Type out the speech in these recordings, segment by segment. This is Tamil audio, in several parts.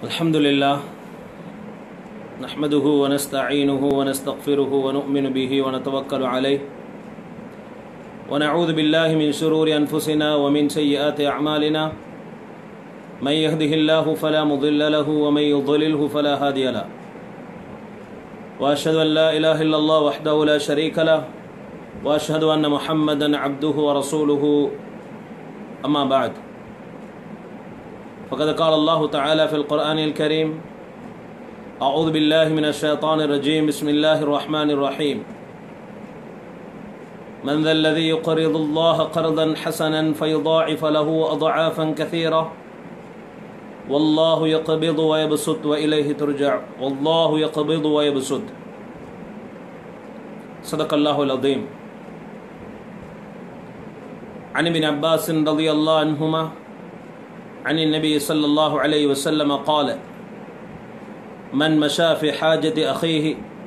الحمد لله نحمده ونستعينه ونستغفره ونؤمن به ونتوكل عليه ونعوذ بالله من شرور أنفسنا ومن سيئات أعمالنا من يهده الله فلا مضل له ومن يضلله فلا هادي له وأشهد أن لا إله إلا الله وحده لا شريك له وأشهد أن محمدا عبده ورسوله أما بعد فقد قال الله تعالى في القرآن الكريم أعوذ بالله من الشيطان الرجيم بسم الله الرحمن الرحيم من ذا الذي يقرض الله قرضا حسنا فيضاعف له أضعافا كثيرة والله يقبض ويبسط وإليه ترجع والله يقبض ويبسط صدق الله العظيم عن ابن عباس رضي الله عنهما عن النبي صلى الله عليه وسلم قال من مشى في حاجة أخيه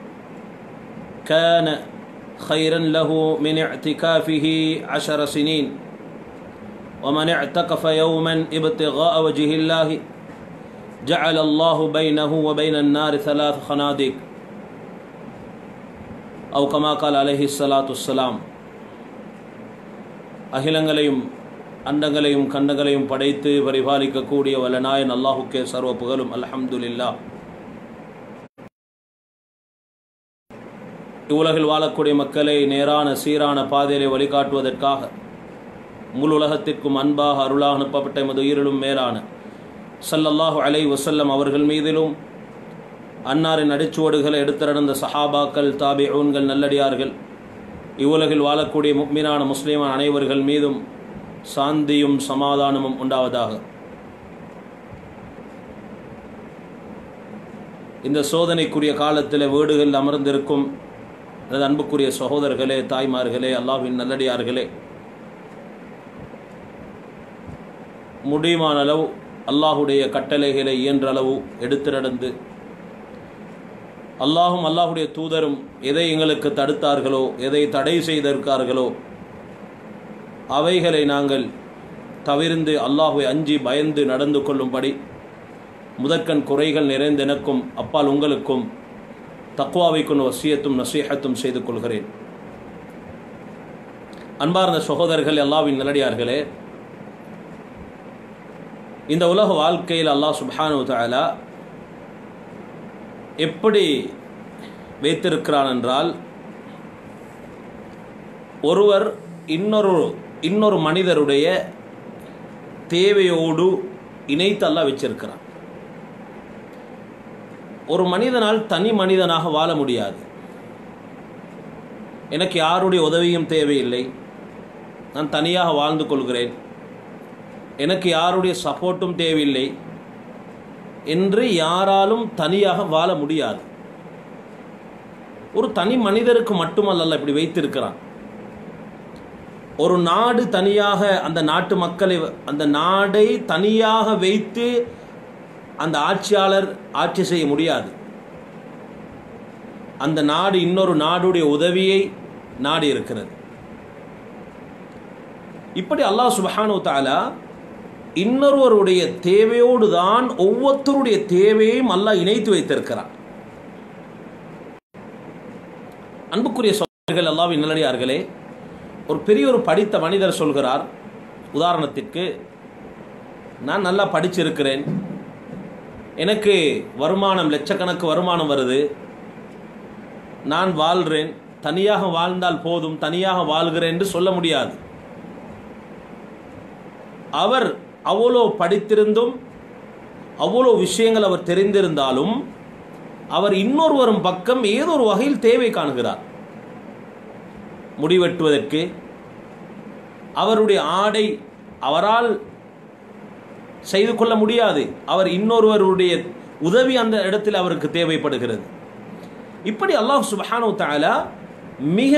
كان خيرا له من اعتكافه 10 سنين ومن اعتكف يوما ابتغاء وجه الله جعل الله بينه وبين النار 3 خنادق أو كما قال عليه الصلاة والسلام அகிலங்களையும் அண்டங்களையும் கண்டங்களையும் படைத்து பரிபாலிக்கக்கூடிய வல்லநாயன் அல்லாஹுக்கே சர்வ புகழும். அல்ஹம்துலில்லாஹ். இவ்வுலகில் வாழக்கூடிய மக்களை நேரான சீரான பாதையிலே வழிகாட்டுவதற்காக முழு உலகத்திற்கும் அன்பாக அருளாக அனுப்பப்பட்ட எமது உயிரிலும் மேலான ஸல்லல்லாஹு அலைஹி வஸல்லம் அவர்கள் மீதிலும் அன்னாரின் அடிச்சுவடுகளை எடுத்திருந்த சஹாபாக்கள் தாபிஊன்கள் நல்லடியார்கள் இவ்வுலகில் வாழக்கூடிய முஃமினான முஸ்லிமான அனைவர்கள் மீதும் சாந்தியும் சமாதானமும் உண்டாவதாக. இந்த சோதனைக்குரிய காலத்தில் வீடுகளில் அமர்ந்திருக்கும் எனது அன்புக்குரிய சகோதரர்களே, தாய்மார்களே, அல்லாஹ்வின் நல்லடியார்களே, முடியுமான அளவு அல்லாஹுடைய கட்டளைகளை இயன்ற அளவு எடுத்து நடந்து அல்லாஹும் அல்லாஹுடைய தூதரும் எதை எங்களுக்கு தடுத்தார்களோ, எதை தடை செய்திருக்கார்களோ அவைகளை நாங்கள் தவிர்ந்து அல்லாஹ்வை அஞ்சி பயந்து நடந்து கொள்ளும்படி முதற்கண் குறைகள் நிறைந்த எனக்கும் அப்பால் உங்களுக்கும் தக்வாவை கொண்டு வசியத்தும் நசீஹத்தும் செய்து கொள்கிறேன். அன்பார்ந்த சகோதரர்கள், அல்லாஹ்வின் நல்லடியார்களே, இந்த உலக வாழ்க்கையில் அல்லாஹ் சுப்ஹானஹு வ தஆலா எப்படி வைத்திருக்கிறான் என்றால், ஒருவர் இன்னொரு மனிதருடைய தேவையோடு இணைத்து அல்லாஹ் வச்சிருக்கிறான். ஒரு மனிதனால் தனி மனிதனாக வாழ முடியாது. எனக்கு யாருடைய உதவியும் தேவையில்லை, நான் தனியாக வாழ்ந்து கொள்கிறேன், எனக்கு யாருடைய சப்போர்ட்டும் தேவையில்லை என்று யாராலும் தனியாக வாழ முடியாது. ஒரு தனி மனிதருக்கு மட்டுமல்ல இப்படி வைத்திருக்கிறான். ஒரு நாடு தனியாக அந்த நாட்டு மக்களை, அந்த நாடை தனியாக வைத்து அந்த ஆட்சியாளர் ஆட்சி செய்ய முடியாது. அந்த நாடு இன்னொரு நாடுடைய உதவியை நாடி இருக்கிறது. இப்படி அல்லாஹ் சுப்ஹானஹு வ தஆலா இன்னொருவருடைய தேவையோடு தான் ஒவ்வொருத்தருடைய தேவையையும் அல்லாஹ் இணைத்து வைத்திருக்கிறார். அன்புக்குரிய சகோதரர்கள், அல்லாஹ்வின் நல்லடியார்களே, ஒரு பெரிய படித்த மனிதர் சொல்கிறார், உதாரணத்திற்கு, நான் நல்லா படிச்சிருக்கிறேன், எனக்கு வருமானம் லட்சக்கணக்கு வருமானம் வருது, நான் வாழ்கிறேன், தனியாக வாழ்ந்தால் போதும், தனியாக வாழ்கிறேன் என்று சொல்ல முடியாது. அவர் அவ்வளோ படித்திருந்தும் அவ்வளோ விஷயங்கள் அவர் தெரிந்திருந்தாலும் அவர் இன்னொருவரும் பக்கம் ஏதோ ஒரு வகையில் தேவை காணுகிறார். முடிவெட்டுவதற்கு அவருடைய ஆடை அவரால் செய்து கொள்ள முடியாது, அவர் இன்னொருவருடைய உதவி அந்த இடத்தில் அவருக்கு தேவைப்படுகிறது. இப்படி அல்லாஹ் சுப்ஹானஹு வ தஆலா மிக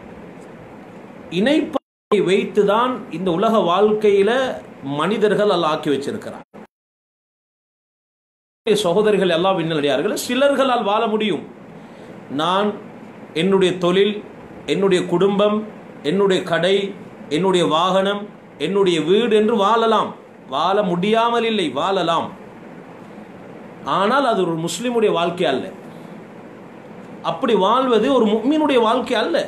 இணைப்பை வைத்துதான் இந்த உலக வாழ்க்கையில மனிதர்கள் அல்லாஹ் ஆக்கி வச்சிருக்கிறார். சகோதரர்கள், அல்லாஹ்வின் நல்லடியார்கள், சிலர்களால் வாழ முடியும். நான் என்னுடைய தொழில், என்னுடைய குடும்பம், என்னுடைய கடை, என்னுடைய வாகனம், என்னுடைய வீடு என்று வாழலாம். வாழ முடியாமல் இல்லை, வாழலாம். ஆனால் அது ஒரு முஸ்லிமுடைய வாழ்க்கை அல்ல. அப்படி வாழ்வது ஒரு முஃமினுடைய வாழ்க்கை அல்ல.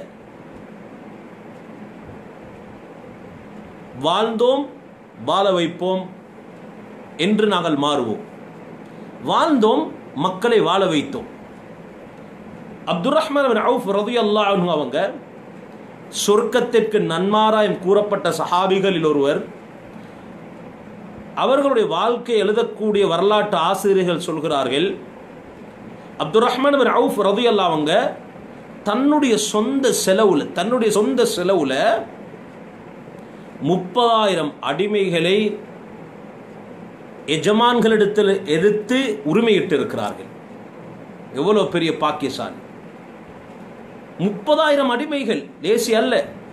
வாழ்ந்தோம் வாழ வைப்போம் என்று நாங்கள் மாறுவோம். வாழ்ந்தோம் மக்களை வாழ வைத்தோம். அப்துர் ரஹ்மான் பின் அவுஃப் ரலியல்லாஹு அன்ஹு அவங்க சொர்க்கத்திற்கு நன்மாராயம் கூறப்பட்ட சஹாபிகளில் ஒருவர். அவர்களுடைய வாழ்க்கை எழுதக்கூடிய வரலாற்று ஆசிரியர்கள் சொல்கிறார்கள், அப்துர் ரஹ்மான் பின் அவுஃப் ரலியல்லாஹு அவங்க தன்னுடைய சொந்த செலவுல 30,000 அடிமைகளை எஜமான்களிடத்தில் எதிர்த்து உரிமையிட்டு இருக்கிறார்கள். எவ்வளவு பெரிய பாக்கியசாலி! 30,000 அடிமைகள் தேசி அல்ல.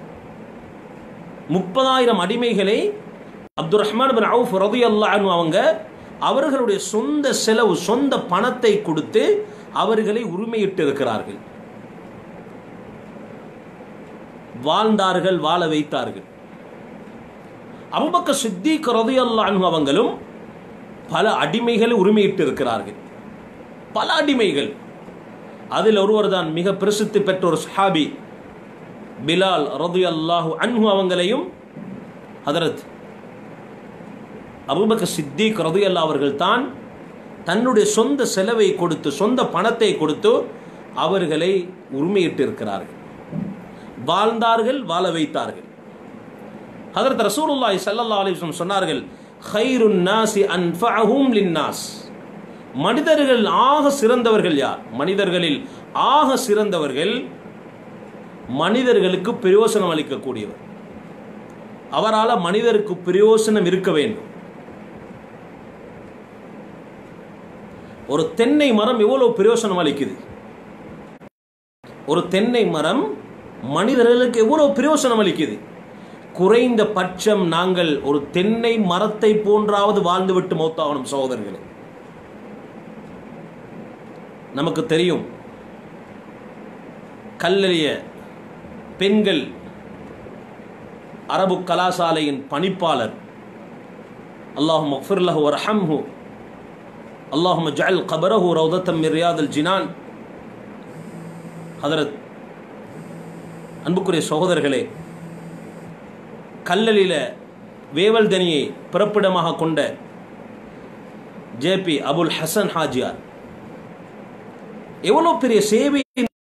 30,000 அடிமைகளை அப்துர் ரஹ்மான் பின் அவுஃப் ரலியல்லாஹு அன்ஹு அவங்க அவர்களுடைய சொந்த செலவு, சொந்த பணத்தை கொடுத்து அவர்களை உரிமையிட்டு இருக்கிறார்கள். வாழ்ந்தார்கள், வாழ வைத்தார்கள். அபூபக்கர் சித்தீக் ரலியல்லாஹு அன்ஹு அவங்களும் பல அடிமைகளை உரிமையிட்டு இருக்கிறார்கள். பல அடிமைகள். அதில் ஒருவர் தான் மிக பிரசித்தி பெற்ற ஒரு சஹாபி பிலால் ரலியல்லாஹு அன்ஹு அவங்களையும் ஹதரத் அபூபக்கர் சித்தீக் ரலியல்லாஹு அவர்கள் தான் தன்னுடைய சொந்த செலவை கொடுத்து, சொந்த பணத்தை கொடுத்து அவர்களை உரிமையிட்டு இருக்கிறார்கள். வாழ்ந்தார்கள், வாழ வைத்தார்கள். ஹதரத் ரசூலுல்லாஹி ஸல்லல்லாஹு அலைஹி வஸல்லம் சொன்னார்கள், ഖൈറുൻ நாஸி அன்ஃபஅஹும் லின்னாஸ். மனிதர்கள் ஆக சிறந்தவர்கள் யார்? மனிதர்களில் ஆக சிறந்தவர்கள் மனிதர்களுக்கு பிரயோசனம் அளிக்கக்கூடியவர். அவரால் மனிதருக்கு பிரயோசனம் இருக்க வேண்டும். ஒரு தென்னை மரம் எவ்வளவு பிரயோசனம் அளிக்குது? ஒரு தென்னை மரம் மனிதர்களுக்கு எவ்வளவு பிரயோசனம் அளிக்குது? குறைந்த பட்சம் நாங்கள் ஒரு தென்னை மரத்தை போன்றாவது வாழ்ந்துவிட்டு மௌத்தாகணும் சகோதரர்களே. நமக்கு தெரியும், கல்லெறிய பெண்கள் அரபு கலாசாலையின் பணிப்பாளர், அல்லாஹும்ம ஃபிர் லஹு வர்ஹம்ஹு அல்லாஹும்ம ஜஅல் கபரஹு ரௌதத்தம் மின் ரியாதில் ஜினான். ஹதரத் அன்புக்குரிய சகோதரர்களே, கல்லலில வேவல் தனியை பிறப்பிடமாக கொண்ட ஜேபி அபுல் ஹசன் ஹாஜியார் எவ்வளவு பெரிய சேவை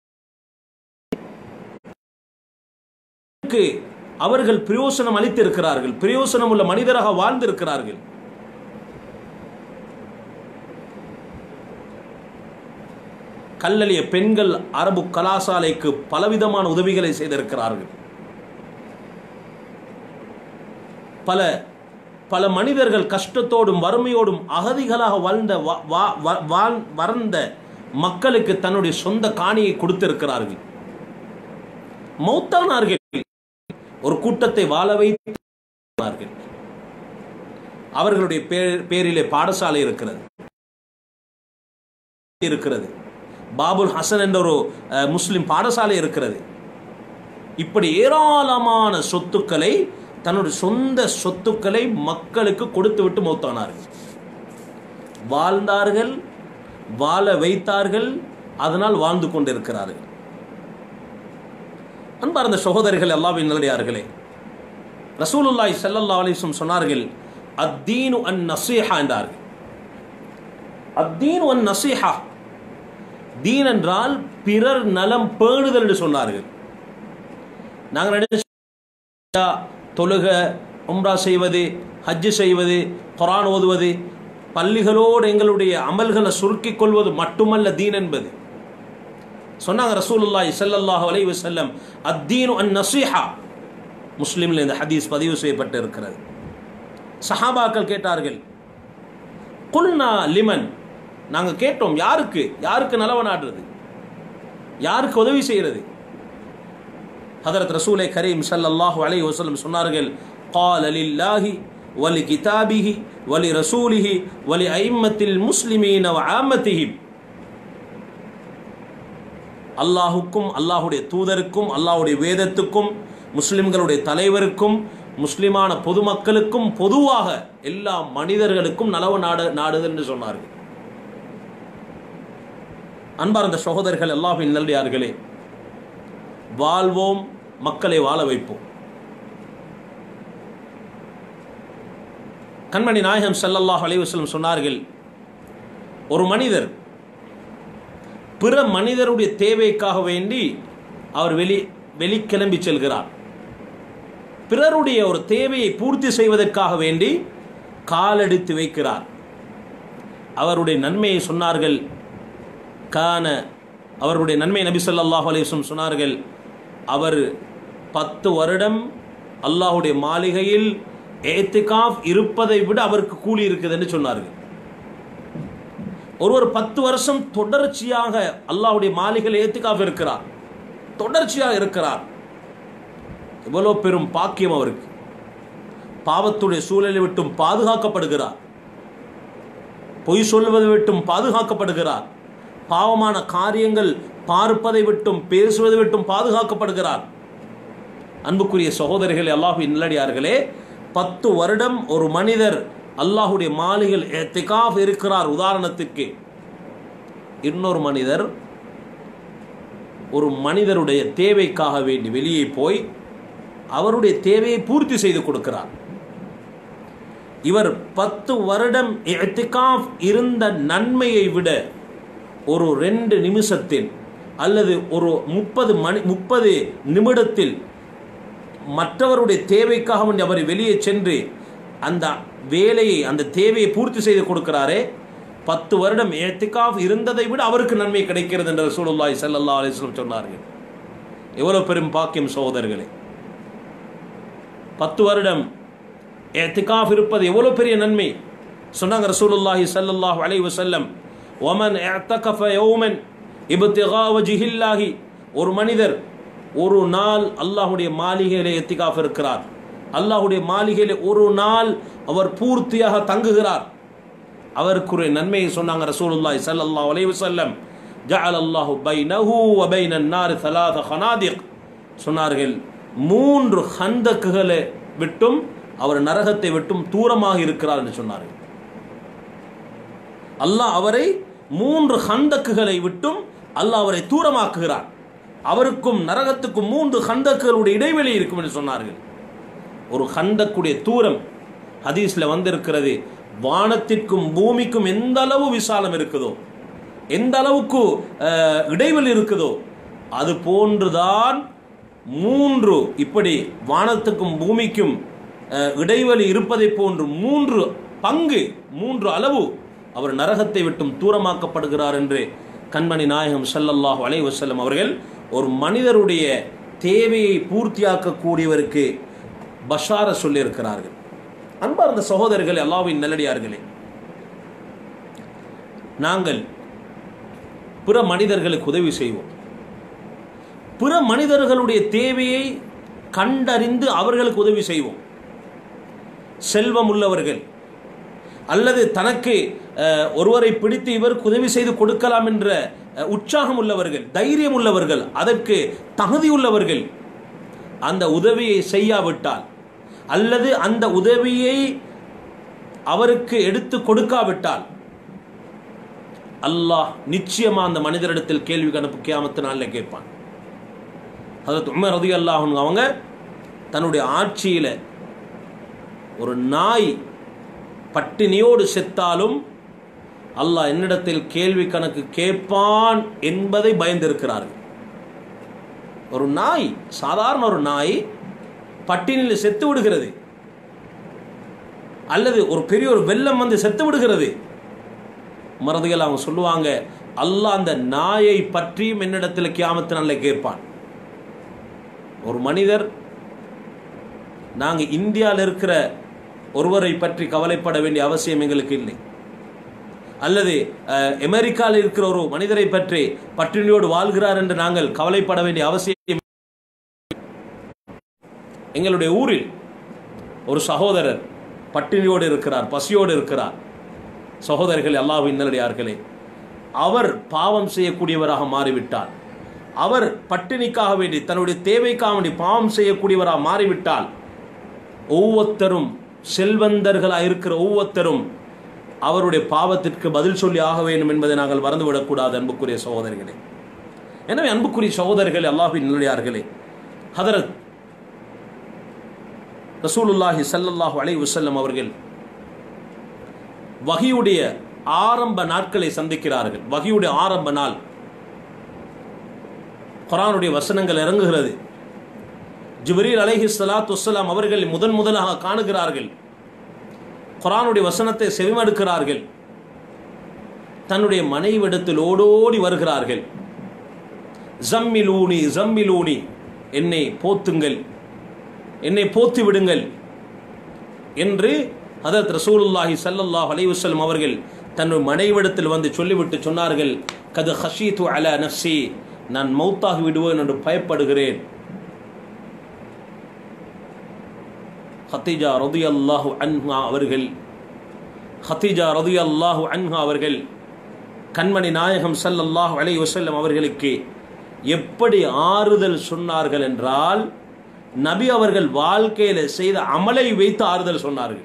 அவர்கள் பிரயோசனம் அளித்திருக்கிறார்கள். பிரயோசனம் உள்ள மனிதராக வாழ்ந்திருக்கிறார்கள். கல்லலிய பெண்கள் அரபு கலாசாலைக்கு பலவிதமான உதவிகளை செய்திருக்கிறார்கள். பல மனிதர்கள் கஷ்டத்தோடும் வறுமையோடும் அகதிகளாக வாழ்ந்த மக்களுக்கு தன்னுடைய சொந்த காணியை கொடுத்திருக்கிறார்கள். மௌத்தானார்கள், ஒரு கூட்டத்தை வாழ வைத்தார்கள். அவர்களுடைய பேரிலே பாடசாலை இருக்கிறது. பாபுல் ஹசன் என்ற ஒரு முஸ்லிம் பாடசாலை இருக்கிறது. இப்படி ஏராளமான சொத்துக்களை, தன்னுடைய சொந்த சொத்துக்களை மக்களுக்கு கொடுத்து விட்டு மௌத்தானார்கள். வாழ்ந்தார்கள், வாழ வைத்தார்கள், அதனால் வாழ்ந்து கொண்டிருக்கிறார்கள். அன்பார்ந்த சகோதரர்கள், அல்லாஹ்வின் நல்லடியார்களே, ரசூலுல்லாஹி ஸல்லல்லாஹு அலைஹி வஸல்லம் சொன்னார்கள், அத்தீனு அன் நஸீஹா என்றார்கள். அத்தீனு அன் நஸீஹா, தீன் என்றால் பிறர் நலம் பேணுதல் என்று சொன்னார்கள். நாங்கள் தொழுக, உம்ரா செய்வது, ஹஜ்ஜு செய்வது, குர்ஆன் ஓதுவது, பள்ளிகளோடு எங்களுடைய அமல்களை சுருக்கிக் கொள்வது மட்டுமல்ல தீன் என்பது. சொன்னாங்க ரசூலுல்லாஹி ஸல்லல்லாஹு அலைஹி வஸல்லம், அத்தீனு அன் நஸீஹா. முஸ்லிமில் இந்த ஹதீஸ் பதிவு செய்யப்பட்டு இருக்கிறது. சஹாபாக்கள் கேட்டார்கள், குல்னா லிமன், நாங்கள் கேட்டோம், யாருக்கு நலவ நாடுறது, யாருக்கு உதவி செய்கிறது? ஹதரத் ரசூலை கரீம் ஸல்லல்லாஹு அலைஹி வஸல்லம் சொன்னார்கள், قال لله ولكتابه ولرسوله ولأئمة المسلمين وعامتهم. அல்லாஹுக்கும், அல்லாஹுடைய தூதருக்கும், அல்லாஹுடைய வேதத்துக்கும், முஸ்லிம்களுடைய தலைவருக்கும், முஸ்லிமான பொதுமக்களுக்கும், பொதுவாக எல்லா மனிதர்களுக்கும் நலவு நாடுதல் என்று சொன்னார்கள். அன்பார்ந்த சகோதரர்கள், அல்லாஹ்வின் நல்லடியார்களே, வாழ்வோம், மக்களை வாழ வைப்போம். கண்மணி நாயகம் ஸல்லல்லாஹு அலைஹி வஸல்லம் சொன்னார்கள், ஒரு மனிதர் பிற மனிதருடைய தேவைக்காக வேண்டி அவர் வெளிக்கிளம்பி செல்கிறார். பிறருடைய ஒரு தேவையை பூர்த்தி செய்வதற்காக வேண்டி காலெடுத்து வைக்கிறார். அவருடைய நன்மையை சொன்னார்கள். அவருடைய நன்மை நபி ஸல்லல்லாஹு அலைஹி வஸல்லம் சொன்னார்கள், அவர் 10 வருடம் அல்லாஹ்வுடைய மாளிகையில் ஏத்திகாஃப் இருப்பதை விட அவருக்கு கூலி இருக்குது என்று சொன்னார்கள். ஒருவர் 10 வருஷம் தொடர்ச்சியாக அல்லாஹ்வுடைய மாளிகையில் ஏத்திகாஃப் இருக்கிறார், தொடர்ச்சியாக இருக்கிறார். எவ்வளோ பெரும் பாக்கியம் அவருக்கு. பாவத்துடைய சூழலை விட்டும் பாதுகாக்கப்படுகிறார், பொய் சொல்வதை விட்டும் பாதுகாக்கப்படுகிறார், பாவமான காரியங்கள் பார்ப்பதை விட்டும் பேசுவதை விட்டும் பாதுகாக்கப்படுகிறார். அன்புக்குரிய சகோதரர்களே, அல்லாஹ்வின் நல்லடியார்களே, 10 வருடம் ஒரு மனிதர் அல்லாஹ்வுடைய மாளிகையில் இஅ்திகாஃப் இருக்கிறார். உதாரணத்துக்கு, இன்னொரு மனிதர் ஒரு மனிதருடைய தேவைக்காக வேண்டி வெளியே போய் அவருடைய தேவையை பூர்த்தி செய்து கொடுக்கிறார். இவர் 10 வருடம் இஅ்திகாஃப் இருந்த நன்மையை விட ஒரு 2 நிமிஷத்தில் அல்லது ஒரு 30 நிமிடத்தில் மற்றவருடைய தேவைக்காக வேண்டி அவர் வெளியே சென்று அந்த வேலையை, அந்த தேவையை பூர்த்தி செய்து கொடுக்கிறாரே, 10 வருடம் இஅ்திகாஃப் இருந்ததை விட அவருக்கு நன்மை கிடைக்கிறது என்று ரசூலுல்லாஹி ஸல்லல்லாஹு அலைஹி வஸல்லம் சொன்னார்கள். எவ்வளவு பெரும் பாக்கியம் சகோதரர்களே! 10 வருடம் இஅ்திகாஃப் இருப்பது எவ்வளவு பெரிய நன்மை சொன்னாங்க ரசூலுல்லாஹி ஸல்லல்லாஹு அலைஹி வஸல்லம். வமன் இஅ்தகஃப யௌமன் இப்திகா வஜ்ஹில்லாஹி, ஒரு மனிதர் ஒரு நாள் அல்லாஹ்வுடைய மாளிகையிலே இஅ்திகாஃப் இருக்கிறார், அல்லாஹ்வுடைய மாளிகையிலே ஒரு நாள் அவர் பூர்த்தியாக தங்குகிறார், அவருக்குரிய நன்மையை சொன்னாங்க ரசூலுல்லாஹி ஸல்லல்லாஹு அலைஹி வஸல்லம். ஜஅலல்லாஹு பைனஹு வ பைனன் நார் 3 ஹனாதிக், சொன்னார்கள் 3 ஹந்தக்குகளை விட்டும் அவர் நரகத்தை விட்டும் தூரமாக இருக்கிறார் என்று சொன்னார்கள். அல்லாஹ் அவரை 3 ஹந்தக்குகளை விட்டும் அல்லாஹ் அவரை தூரமாக்குகிறார். அவருக்கும் நரகத்துக்கும் 3 ஹந்தக்குகளுடைய இடைவெளி இருக்கும் என்று சொன்னார்கள். ஒரு ஹந்தக்குடைய தூரம் ஹதீஸ்ல வந்திருக்கிறது, வானத்திற்கும் பூமிக்கும் எந்த அளவு விசாலம் இருக்குதோ, எந்த அளவுக்கு இடைவெளி இருக்குதோ, அது போன்றுதான் 3, இப்படி வானத்துக்கும் பூமிக்கும் இடைவெளி இருப்பதை போன்று 3 பங்கு, 3 அளவு அவர் நரகத்தை விட்டும் தூரமாக்கப்படுகிறார் என்று கண்மணி நாயகம் ஸல்லல்லாஹு அலைஹி வஸல்லம் அவர்கள் ஒரு மனிதருடைய தேவையை பூர்த்தியாக்கக்கூடியவருக்கு பஷார சொல்லியிருக்கிறார்கள். அன்பார்ந்த சகோதரர்களே, அல்லாஹ்வின் நல்லடியார்களே, நாங்கள் பிற மனிதர்களுக்கு உதவி செய்வோம். பிற மனிதர்களுடைய தேவையை கண்டறிந்து அவர்களுக்கு உதவி செய்வோம். செல்வம் உள்ளவர்கள் அல்லது தனக்கு ஒருவரை பிடித்து இவருக்கு உதவி செய்து கொடுக்கலாம் என்ற உற்சாகம் உள்ளவர்கள், தைரியம் உள்ளவர்கள், அதற்கு தகுதி உள்ளவர்கள் அந்த உதவியை செய்யாவிட்டால் அல்லது அந்த உதவியை அவருக்கு எடுத்து கொடுக்காவிட்டால் அல்லாஹ் நிச்சயமா அந்த மனிதரிடத்தில் கேள்வி கணக்கு கியாமத்து நாளில் கேட்பான். ஹஜ்ரத் உமர் ரலியல்லாஹு அன்ஹு அவங்க தன்னுடைய ஆட்சியில் ஒரு நாய் பட்டினியோடு செத்தாலும் அல்லாஹ் என்னிடத்தில் கேள்வி கணக்கு கேட்பான் என்பதை பயந்திருக்கிறார்கள். ஒரு நாய், சாதாரண ஒரு நாய் பட்டினியில் செத்து விடுகிறது அல்லது ஒரு பெரிய ஒரு வெள்ளம் வந்து செத்து விடுகிறது, மறதிகள் அவங்க சொல்லுவாங்க, அல்லாஹ் அந்த நாயை பற்றியும் என்னிடத்தில் கியாமத்து நாளில் கேட்பான். ஒரு மனிதர், நாங்கள் இந்தியாவில் இருக்கிற ஒருவரை பற்றி கவலைப்பட வேண்டிய அவசியம் எங்களுக்கு இல்லை, அல்லது அமெரிக்காவில் இருக்கிற ஒரு மனிதரை பற்றி பட்டினியோடு வாழ்கிறார் என்று நாங்கள் கவலைப்பட வேண்டிய அவசியம். எங்களுடைய ஊரில் ஒரு சகோதரர் பட்டினியோடு இருக்கிறார், பசியோடு இருக்கிறார். சகோதரர்கள், அல்லாஹ்வின் நல்லடியார்களே, அவர் பாவம் செய்யக்கூடியவராக மாறிவிட்டார், அவர் பட்டினிக்காக வேண்டி தன்னுடைய தேவைக்காக வேண்டி பாவம் செய்யக்கூடியவராக மாறிவிட்டால் ஒவ்வொருத்தரும், செல்வந்தர்களாக இருக்கிற ஒவ்வொருத்தரும் அவருடைய பாவத்திற்கு பதில் சொல்லி ஆக வேண்டும் என்பதை நாங்கள் மறந்துவிடக்கூடாது அன்புக்குரிய சகோதரர்களே. எனவே அன்புக்குரிய சகோதரர்களே, அல்லாஹ்வின் நல்லடியார்களே, ஹதரத் ரசூலுல்லாஹி ஸல்லல்லாஹு அலைஹி வஸல்லம் அவர்கள் வஹியுடைய ஆரம்ப நாட்களை சந்திக்கிறார்கள். வஹியுடைய ஆரம்ப நாள், குர்ஆனுடைய வசனங்கள் இறங்குகிறது. ஜிப்ரீல் அலைஹிஸ்ஸலாத்து வஸ்ஸலாம் அவர்கள் முதலாக காணுகிறார்கள். குர்ஆனுடைய வசனத்தை செவிமடுக்கிறார்கள். தன்னுடைய மனைவிடத்தில் ஓடோடி வருகிறார்கள். ஜம்மிலூனி ஜம்மிலூனி, என்னை போத்துங்கள், என்னை போத்தி விடுங்கள் என்று ஹதரத் ரசூலுல்லாஹி ஸல்லல்லாஹு அலைஹி வஸல்லம் அவர்கள் தன்னுடைய மனைவிடத்தில் வந்து சொல்லிவிட்டு சொன்னார்கள், கது ஹஷீது அலா நஃப்ஸி, நான் மௌத்தாகி விடுவேன் என்று பயப்படுகிறேன். ஹதீஜா ரலியல்லாஹு அன்ஹா அவர்கள் கண்மணி நாயகம் ஸல்லல்லாஹு அலைஹி வஸல்லம் அவர்களுக்கு எப்படி ஆறுதல் சொன்னார்கள் என்றால், நபி அவர்கள் வாழ்க்கையில் செய்த அமலை வைத்து ஆறுதல் சொன்னார்கள்.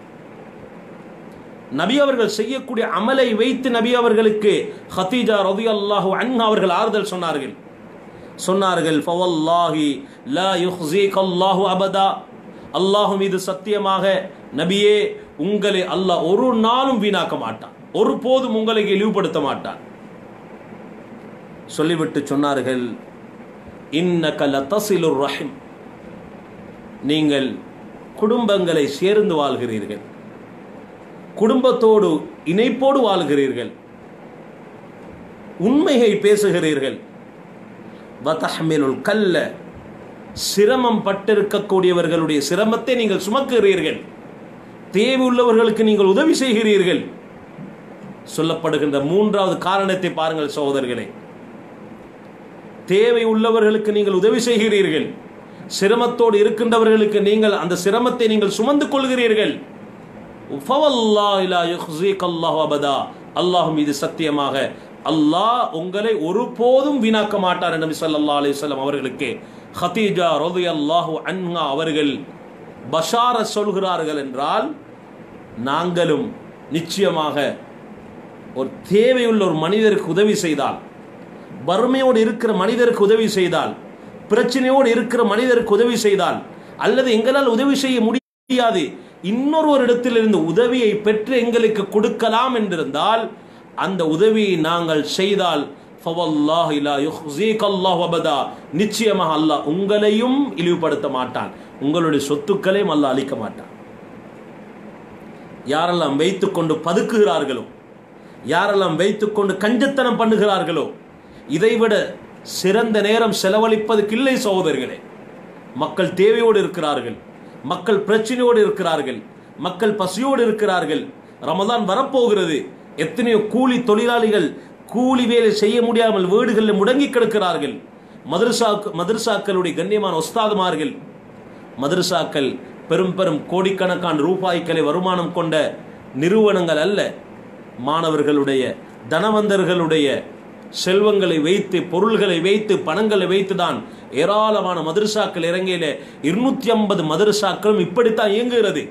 நபி அவர்கள் செய்யக்கூடிய அமலை வைத்து நபி அவர்களுக்கு ஹதீஜா ரலியல்லாஹு அன்ஹா அவர்கள் ஆறுதல் சொன்னார்கள் ஃபவல்லாஹி லா யுஹ்ஸீகல்லாஹு அபதா, அல்லாஹ் மீது சத்தியமாக நபியே, உங்களை அல்லாஹ் ஒரு நாளும் வீணாக்க மாட்டான், ஒரு போதும் உங்களை இழிவுபடுத்த மாட்டான். சொல்லிவிட்டு சொன்னார்கள், இன்னக லதஸிலுர் ரஹிம், நீங்கள் குடும்பங்களை சேர்ந்து வாழ்கிறீர்கள், குடும்பத்தோடு இணைப்போடு வாழ்கிறீர்கள், உண்மையை பேசுகிறீர்கள். வதஹ்மிலுல் கல்ல, சிரமம் பட்டிருக்கக்கூடியவர்களுடைய சிரமத்தை நீங்கள் சுமக்கிறீர்கள், தேவை உள்ளவர்களுக்கு நீங்கள் உதவி செய்கிறீர்கள். சொல்லப்படுகின்ற மூன்றாவது காரணத்தை பாருங்கள் சகோதரர்களே. தேவை உள்ளவர்களுக்கு நீங்கள் உதவி செய்கிறீர்கள், சிரமத்தோடு இருக்கின்றவர்களுக்கு நீங்கள் அந்த சிரமத்தை நீங்கள் சுமந்து கொள்கிறீர்கள். அல்லாஹ் மீது சத்தியமாக அல்லாஹ் உங்களை ஒருபோதும் வீணாக்க மாட்டார் என்று நபி ஸல்லல்லாஹு அலைஹி வஸல்லம் அவர்களுக்கு ஹதீஜா ரலியல்லாஹு அன்ஹா அவர்கள் பஷாரத் சொல்கிறார்கள். என்றால் நாங்களும் நிச்சயமாக ஒரு தேவையுள்ள ஒரு மனிதருக்கு உதவி செய்தால், வறுமையோடு இருக்கிற மனிதருக்கு உதவி செய்தால், பிரச்சனையோடு இருக்கிற மனிதருக்கு உதவி செய்தால், அல்லது எங்களால் உதவி செய்ய முடியாது, இன்னொரு இடத்திலிருந்து உதவியை பெற்று எங்களுக்கு கொடுக்கலாம் என்றிருந்தால் அந்த உதவியை நாங்கள் செய்தால் ஃபவல்லாஹி லா யுஹ்ஸீகல்லாஹு அபதா, நிச்சயமாக அல்லாஹ் உங்களையும் இழிவுபடுத்த மாட்டான், உங்களுடைய சொத்துக்களையும் அல்லாஹ் அளிக்க மாட்டான். யாரெல்லாம் வைத்துக்கொண்டு பதுக்குகிறார்களோ, யாரெல்லாம் வைத்துக்கொண்டு கஞ்சத்தனம் பண்ணுகிறார்களோ, இதைவிட சிறந்த நேரம் செலவழிப்பதற்கு இல்லை சகோதரர்களே. மக்கள் தேவையோடு இருக்கிறார்கள், மக்கள் பிரச்சனையோடு இருக்கிறார்கள், மக்கள் பசியோடு இருக்கிறார்கள். ரமதான் வரப்போகிறது. எத்தனையோ கூலி தொழிலாளிகள் கூலி வேலை செய்ய முடியாமல் வீடுகளில் முடங்கி கிடக்கிறார்கள். மதரசாக்களுடைய கண்ணியமான உஸ்தாதுமார்கள், மதரசாக்கள் பெரும் பெரும் கோடிக்கணக்கான ரூபாய்களை வருமானம் கொண்ட நிறுவனங்கள் அல்ல. மாணவர்களுடைய தனவந்தர்களுடைய செல்வங்களை வைத்து, பொருள்களை வைத்து, பணங்களை வைத்து தான் ஏராளமான மதரசாக்கள் இறங்கியில 250 மதரசாக்களும் இப்படித்தான் இயங்குகிறது.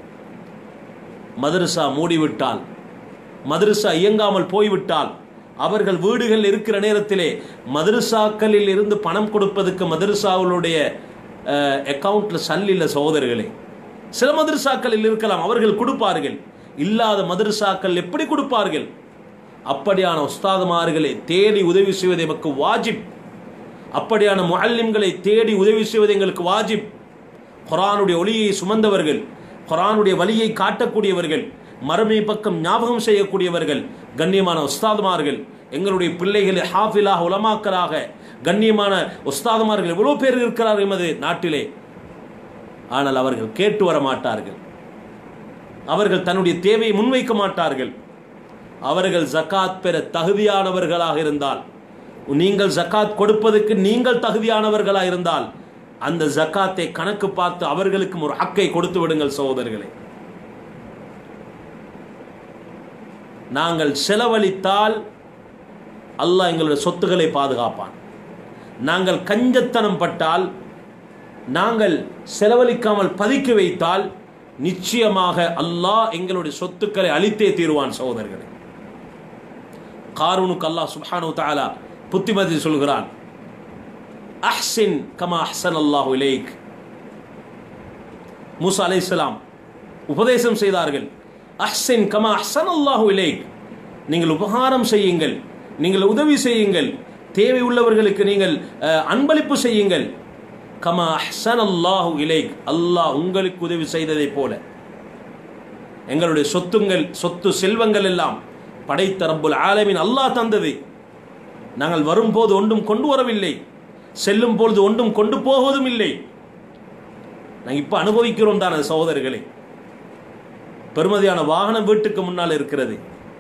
மதரசா மூடிவிட்டால், மதரசா இயங்காமல் போய்விட்டால், அவர்கள் வீடுகள் இருக்கிற நேரத்திலே மதரசாக்களில் இருந்து பணம் கொடுப்பதற்கு மதரசாவுடைய அக்கவுண்ட்ல சல்லில்ல சகோதரர்களே. சில மதரசாக்களில் இருக்கலாம், அவர்கள் கொடுப்பார்கள். இல்லாத மதரசாக்கள் எப்படி கொடுப்பார்கள்? அப்படியான உஸ்தாதுமார்களை தேடி உதவி செய்வது எமக்கு வாஜிப். அப்படியான முஅல்லிம்களை தேடி உதவி செய்வது எங்களுக்கு வாஜிப். குர்ஆனுடைய ஒளியை சுமந்தவர்கள், குர்ஆனுடைய வழியை காட்டக்கூடியவர்கள், மறுமை பக்கம் ஞாபகம் செய்யக்கூடியவர்கள், கண்ணியமான உஸ்தாதுமார்கள், எங்களுடைய பிள்ளைகளை ஹாஃபிலாக உலமாக்களாக கண்ணியமான உஸ்தாதுமார்கள் எவ்வளவு பேர் இருக்கிறார்கள் எமது நாட்டிலே. ஆனால் அவர்கள் கேட்டு வர மாட்டார்கள், அவர்கள் தன்னுடைய தேவையை முன்வைக்க மாட்டார்கள். அவர்கள் ஜகாத் பெற தகுதியானவர்களாக இருந்தால், நீங்கள் ஜகாத் கொடுப்பதற்கு நீங்கள் தகுதியானவர்களாக இருந்தால் அந்த ஜகாத்தை கணக்கு பார்த்து அவர்களுக்கும் ஒரு ஹக்கை கொடுத்து விடுங்கள் சகோதரர்களே. நாங்கள் செலவழித்தால் அல்லாஹ் எங்களுடைய சொத்துக்களை பாதுகாப்பான். நாங்கள் கஞ்சத்தனம் பட்டால், நாங்கள் செலவழிக்காமல் பதுக்கி வைத்தால் நிச்சயமாக அல்லாஹ் எங்களுடைய சொத்துக்களை அழித்தே தீருவான். சகோதரர்களே, காரூனுக்கு அல்லாஹ் சுப்ஹானஹு வ தஆலா புத்திமதி சொல்கிறான், அஹ்சின் கமா அஹ்ஸன அல்லாஹு இலைக். மூசா அலைஹிஸ்ஸலாம் உபதேசம் செய்தார்கள், அஹ்சின் கமா அஹ்ஸன அல்லாஹு இலைக், நீங்கள் உபகாரம் செய்யுங்கள், நீங்கள் உதவி செய்யுங்கள், தேவை உள்ளவர்களுக்கு நீங்கள் அன்பளிப்பு செய்யுங்கள். கமா அஹ்ஸன அல்லாஹு இலைக், அல்லாஹ் உங்களுக்கு உதவி செய்ததை போல. எங்களுடைய சொத்து செல்வங்கள் எல்லாம் படைத்த ரப்புல் ஆலமீன் அல்லாஹ் தந்தது. நாங்கள் வரும்போது ஒன்றும் கொண்டு வரவில்லை, செல்லும் பொழுது ஒன்றும் கொண்டு போவதும் இல்லை. நாங்கள் இப்போ அனுபவிக்கிறோம் தானே சகோதரர்களே. பெருமதியான வாகனம் வீட்டுக்கு முன்னால் இருக்கிறது,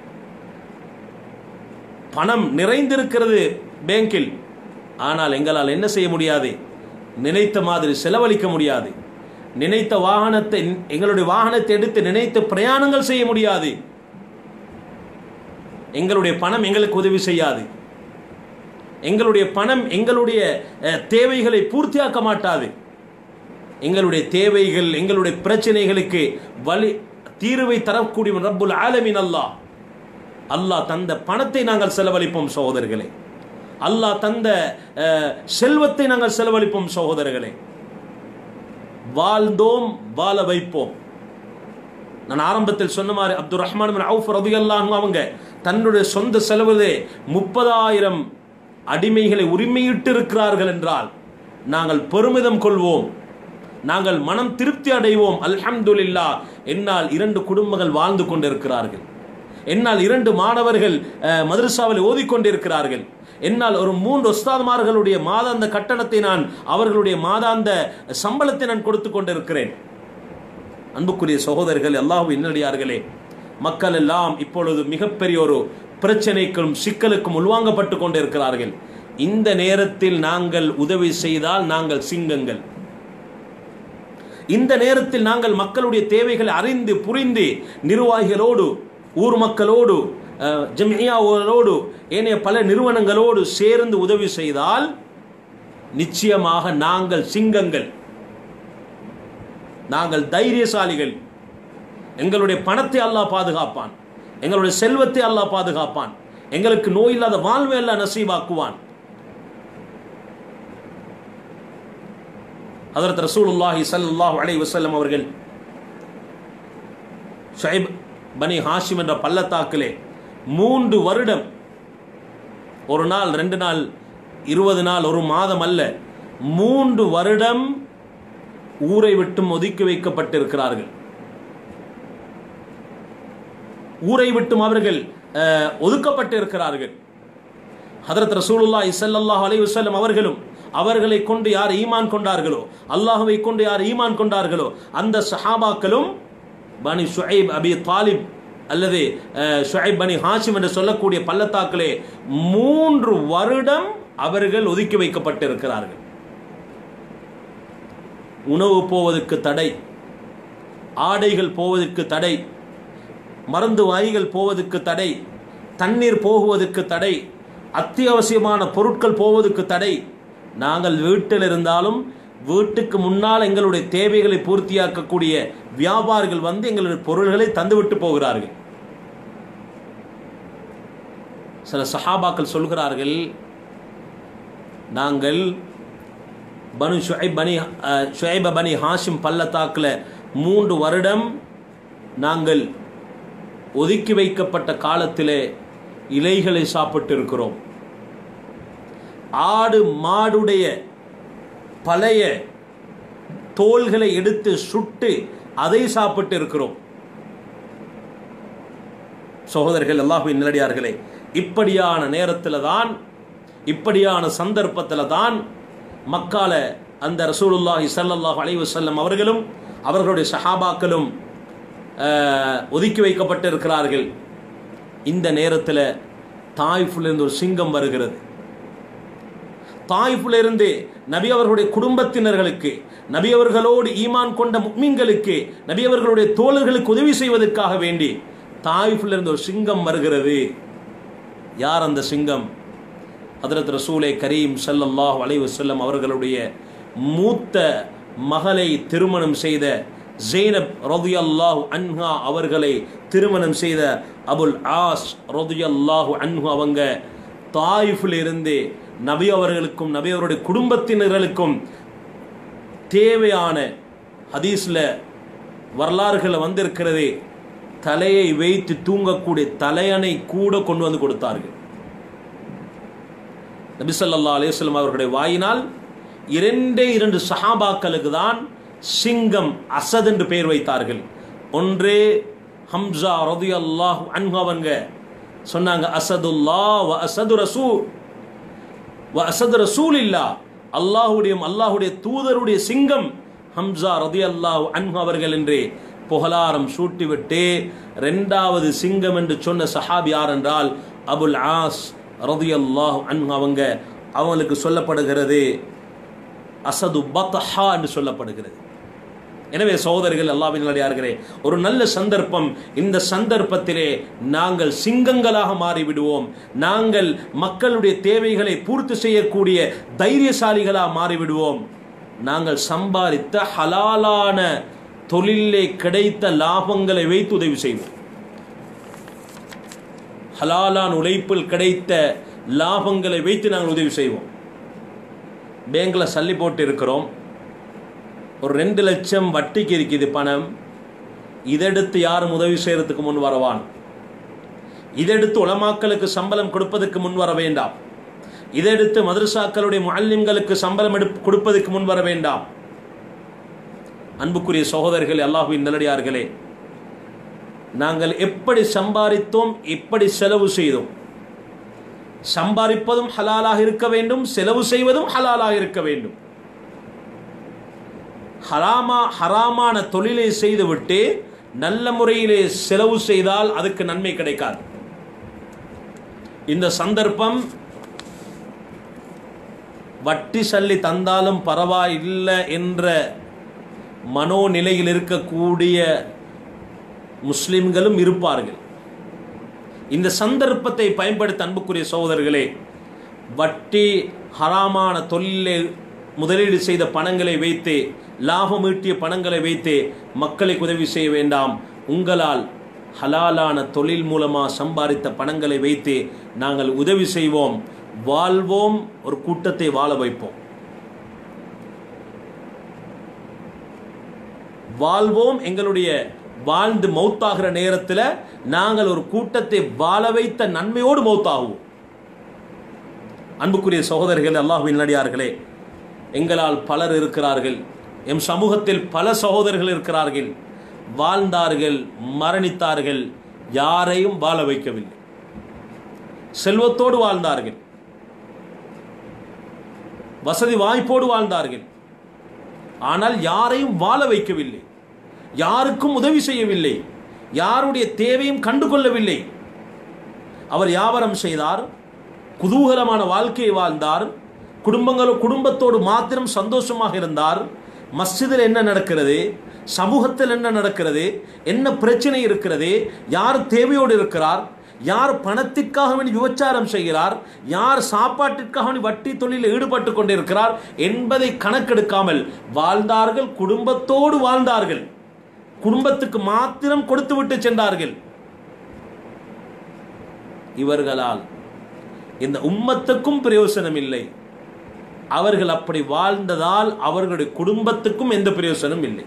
பணம் நிறைந்திருக்கிறது பேங்கில். ஆனால் எங்களால் என்ன செய்ய முடியாது? நினைத்த மாதிரி செலவழிக்க முடியாது. நினைத்த வாகனத்தை, எங்களுடைய வாகனத்தை எடுத்து நினைத்த பிரயாணங்கள் செய்ய முடியாது. எங்களுடைய பணம் எங்களுக்கு உதவி செய்யாது. எங்களுடைய பணம் எங்களுடைய தேவைகளை பூர்த்தியாக்க மாட்டாது. எங்களுடைய தேவைகள், எங்களுடைய பிரச்சனைகளுக்கு தீர்வை தரக்கூடிய ரப்புல் ஆலமீன் அல்லாஹ். அல்லாஹ் தந்த பணத்தை நாங்கள் செலவழிப்போம் சகோதரர்களே. அல்லாஹ் தந்த செல்வத்தை நாங்கள் செலவழிப்போம் சகோதரர்களே. வாழ்ந்தோம், வாழ வைப்போம். நான் ஆரம்பத்தில் சொன்ன மாதிரி அப்துல் ரஹ்மான் பின் அவுஃப் ரலியல்லாஹு அன்ஹு அவங்க தன்னுடைய சொந்த செலவிலே 30,000 அடிமைகளை உரிமையிட்டு இருக்கிறார்கள் என்றால் நாங்கள் பெருமிதம் கொள்வோம், நாங்கள் மனம் திருப்தி அடைவோம். அல்ஹம்துலில்லாஹ், என்னால் 2 குடும்பங்கள் வாழ்ந்து கொண்டிருக்கிறார்கள், என்னால் 2 மாணவர்கள் மதரசாவில் ஓதிக்கொண்டிருக்கிறார்கள், என்னால் ஒரு 3 உஸ்தாத்மார்களுடைய மாதாந்த கட்டணத்தை நான், அவர்களுடைய மாதாந்த சம்பளத்தை நான் கொடுத்து கொண்டிருக்கிறேன். அன்புக்குரிய சகோதரர்கள், அல்லாஹ்வின் நல்லடியார்களே, மக்கள் எல்லாம் இப்பொழுது மிகப்பெரிய ஒரு பிரச்சனைக்கும் சிக்கலுக்கும் உள்வாங்கப்பட்டு கொண்டிருக்கிறார்கள். இந்த நேரத்தில் நாங்கள் உதவி செய்தால் நாங்கள் சிங்கங்கள். இந்த நேரத்தில் நாங்கள் மக்களுடைய தேவைகளை அறிந்து புரிந்து நிர்வாகிகளோடு, ஊர் மக்களோடு, ஜம்இயாவோடு, ஏனைய பல நிறுவனங்களோடு சேர்ந்து உதவி செய்தால் நிச்சயமாக நாங்கள் சிங்கங்கள், நாங்கள் தைரியசாலிகள். எங்களுடைய பணத்தை அல்லாஹ் பாதுகாப்பான், எங்களுடைய செல்வத்தை அல்லாஹ் பாதுகாப்பான், எங்களுக்கு நோய் இல்லாத வாழ்வை அல்லாஹ் நசீபாக்குவான். ஹஜ்ரத் ரசூலுல்லாஹி ஸல்லல்லாஹு அலைஹி வஸல்லம் அவர்கள் ஷுஐப் பனி ஹாஷிம் என்ற பள்ளத்தாக்கிலே 3 வருடம், ஒரு நாள் 2 நாள் 20 நாள் ஒரு மாதம் அல்ல, 3 வருடம் ஊரை விட்டும் ஒதுக்கி வைக்கப்பட்டிருக்கிறார்கள். ஊரை விட்டும் அவர்கள் ஒதுக்கப்பட்டிருக்கிறார்கள். ஹஜ்ரத் ரசூலுல்லாஹி ஸல்லல்லாஹு அலைஹி வஸல்லம் அவர்களும் அவர்களை கொண்டு யார் ஈமான் கொண்டார்களோ, அல்லாஹ்வை கொண்டு யார் ஈமான் கொண்டார்களோ அந்த சஹாபாக்களும் பனி ஷுஐப் அபி தாலிப் அல்லது ஷுஐப் பனி ஹாஷிம் என்று சொல்லக்கூடிய பள்ளத்தாக்களே 3 வருடம் அவர்கள் ஒதுக்கி வைக்கப்பட்டிருக்கிறார்கள். உணவு போவதற்கு தடை, ஆடைகள் போவதற்கு தடை, மருந்து வாய்கள் போவதற்கு தடை, தண்ணீர் போகுவதற்கு தடை, அத்தியாவசியமான பொருட்கள் போவதற்கு தடை. நாங்கள் வீட்டில் இருந்தாலும் வீட்டுக்கு முன்னால் எங்களுடைய தேவைகளை பூர்த்தியாக்கக்கூடிய வியாபாரிகள் வந்து எங்களுடைய பொருள்களை தந்துவிட்டு போகிறார்கள். சில சஹாபாக்கள் சொல்கிறார்கள், நாங்கள் ஷுஐப் பனி ஹாஷிம் பள்ளத்தாக்கில் 3 வருடம் நாங்கள் ஒதுக்கி வைக்கப்பட்ட காலத்திலே இலைகளை சாப்பிட்டு இருக்கிறோம். ஆடு மாடுடைய பழைய தோள்களை எடுத்து சுட்டு அதை சாப்பிட்டு இருக்கிறோம். சகோதரர்கள், அல்லாஹ்வின் நல்லடியார்களே, இப்படியான நேரத்தில் தான், இப்படியான சந்தர்ப்பத்தில் தான் மக்கால அந்த ரசூலுல்லாஹி ஸல்லல்லாஹு அலைஹி வஸல்லம் அவர்களும் அவர்களுடைய சஹாபாக்களும் ஒதுக்கி வைக்கப்பட்டிருக்கிறார்கள். இந்த நேரத்தில் தாயிஃபிலிருந்து ஒரு சிங்கம் வருகிறது. தாயிஃபிலிருந்து நபி அவர்களுடைய குடும்பத்தினர்களுக்கு, நபி அவர்களோடு ஈமான் கொண்ட முஃமின்களுக்கு, நபி அவர்களுடைய தோழர்களுக்கு உதவி செய்வதற்காக வேண்டி தாயிஃபிலிருந்து ஒரு சிங்கம் வருகிறது. யார் அந்த சிங்கம்? ஹஜ்ரத் ரசூலே கரீம் ஸல்லல்லாஹு அலைஹி வஸல்லம் அவர்களுடைய மூத்த மகளை திருமணம் செய்த ஜெய்னப் ரலியல்லாஹு அன்ஹா அவர்களை திருமணம் செய்த அபுல் ஆஸ் ரலியல்லாஹு அன்ஹு அவங்க தாயிஃபில் இருந்து நபி அவர்களுக்கும் நபி அவருடைய குடும்பத்தினர்களுக்கும் தேவையான ஹதீஸ்ல வரலாறுகளை வந்திருக்கிறது, தலையை வைத்து தூங்கக்கூடிய தலையணை கூட கொண்டு வந்து கொடுத்தார்கள். நபி ஸல்லல்லாஹு அலைஹி வஸல்லம் அவர்களுடைய வாயினால் 2 சஹாபாக்களுக்கு தான் சிங்கம் அசத் என்று பெயர் வைத்தார்கள். ஒன்றே ஹம்ஸா ரலியல்லாஹு அன்ஹு அவங்க சொன்னாங்க, அசதுல்லாஹ் வ அசது ரசூல் வ அசது ரசூலில்லாஹ், அல்லாஹ்வுடைய தூதருடைய சிங்கம் ஹம்ஸா ரலியல்லாஹு அன்ஹு அவர்கள் என்று புகழாரம் சூட்டிவிட்டு 2வது சிங்கம் என்று சொன்ன சஹாபி யார் என்றால் அபுல் ஆஸ் ரலியல்லாஹு அன்ஹு அவங்களுக்கு சொல்லப்படுகிறது அசது பத்ஹா என்று சொல்லப்படுகிறது. எனவே சகோதரர்கள், அல்லாஹ்வின் நல்லடியார்களே, ஒரு நல்ல சந்தர்ப்பம். இந்த சந்தர்ப்பத்திலே நாங்கள் சிங்கங்களாக மாறிவிடுவோம். நாங்கள் மக்களுடைய தேவைகளை பூர்த்தி செய்யக்கூடிய தைரியசாலிகளாக மாறிவிடுவோம். நாங்கள் சம்பாதித்த ஹலாலான தொழிலே கிடைத்த லாபங்களை வைத்து உதவி செய்வோம். ஹலாலான உழைப்பில் கிடைத்த லாபங்களை வைத்து நாங்கள் உதவி செய்வோம். பேங்க்ல சல்லி போட்டு இருக்கிறோம், ஒரு 2 லட்சம் வட்டிக்கு இருக்குது பணம். இதெடுத்து யாரும் உதவி செய்யறதுக்கு முன் வரவான். இதெடுத்து உலமாக்களுக்கு சம்பளம் கொடுப்பதற்கு முன் வர வேண்டாம். இதெடுத்து மதரசாக்களுடைய முஅல்லிம்களுக்கு சம்பளம் கொடுப்பதற்கு முன் வர வேண்டாம். அன்புக்குரிய சகோதரர்களே, அல்லாஹ்வின் நல்லடியார்களே, நாங்கள் எப்படி சம்பாதித்தோம், எப்படி செலவு செய்தோம். சம்பாதிப்பதும் ஹலாலாக இருக்க வேண்டும், செலவு செய்வதும் ஹலாலாக இருக்க வேண்டும். ஹராமான தொழிலை செய்துவிட்டு நல்ல முறையிலே செலவு செய்தால் அதுக்கு நன்மை கிடைக்காது. இந்த சந்தர்ப்பம் வட்டி சல்லி தந்தாலும் பரவாயில்லை என்ற மனோநிலையில் இருக்கக்கூடிய முஸ்லிம்களும் இருப்பார்கள். இந்த சந்தர்ப்பத்தை பயன்படுத்த அன்புக்குரிய சகோதரர்களே, வட்டி ஹராமான தொழிலை முதலீடு செய்த பணங்களை வைத்து, லாபம் ஈட்டிய பணங்களை வைத்து மக்களுக்கு உதவி செய்ய வேண்டாம். உங்களால் ஹலாலான தொழில் மூலமாக சம்பாதித்த பணங்களை வைத்து நாங்கள் உதவி செய்வோம், வாழ்வோம், ஒரு கூட்டத்தை வாழ வைப்போம். வாழ்வோம், எங்களுடைய வாழ்ந்து மௌத்தாகிற நேரத்தில் நாங்கள் ஒரு கூட்டத்தை வாழ வைத்த நன்மையோடு மௌத்தாகுவோம். அன்புக்குரிய சகோதரர்கள், அல்லாஹ்வின் நல்லடியார்களே, எங்களால் பலர் இருக்கிறார்கள், எம் சமூகத்தில் பல சகோதரர்கள் இருக்கிறார்கள், வாழ்ந்தார்கள், மரணித்தார்கள், யாரையும் வாழ வைக்கவில்லை. செல்வத்தோடு வாழ்ந்தார்கள், வசதி வாய்ப்போடு வாழ்ந்தார்கள், ஆனால் யாரையும் வாழ வைக்கவில்லை, யாருக்கும் உதவி செய்யவில்லை, யாருடைய தேவையும் கண்டு கொள்ளவில்லை. அவர் வியாபாரம் செய்தார், குதூகலமான வாழ்க்கையை வாழ்ந்தார், குடும்பத்தோடு மாத்திரம் சந்தோஷமாக இருந்தார். மஸ்ஜிதில் என்ன நடக்கிறது, சமூகத்தில் என்ன நடக்கிறது, என்ன பிரச்சனை இருக்கிறது, யார் தேவையோடு இருக்கிறார், யார் பணத்திற்காக வேண்டி விபச்சாரம் செய்கிறார், யார் சாப்பாட்டிற்காக வேண்டி வட்டி தொழிலில் ஈடுபட்டு கொண்டிருக்கிறார் என்பதை கணக்கெடுக்காமல் வாழ்ந்தார்கள். குடும்பத்தோடு வாழ்ந்தார்கள், குடும்பத்துக்கு மாத்திரம் கொடுத்து விட்டு சென்றார்கள். இவர்களால் இந்த உம்மத்துக்கும் பிரயோசனம் இல்லை. அவர்கள் அப்படி வாழ்ந்ததால் அவர்களுடைய குடும்பத்துக்கும் எந்த பிரயோசனம் இல்லை.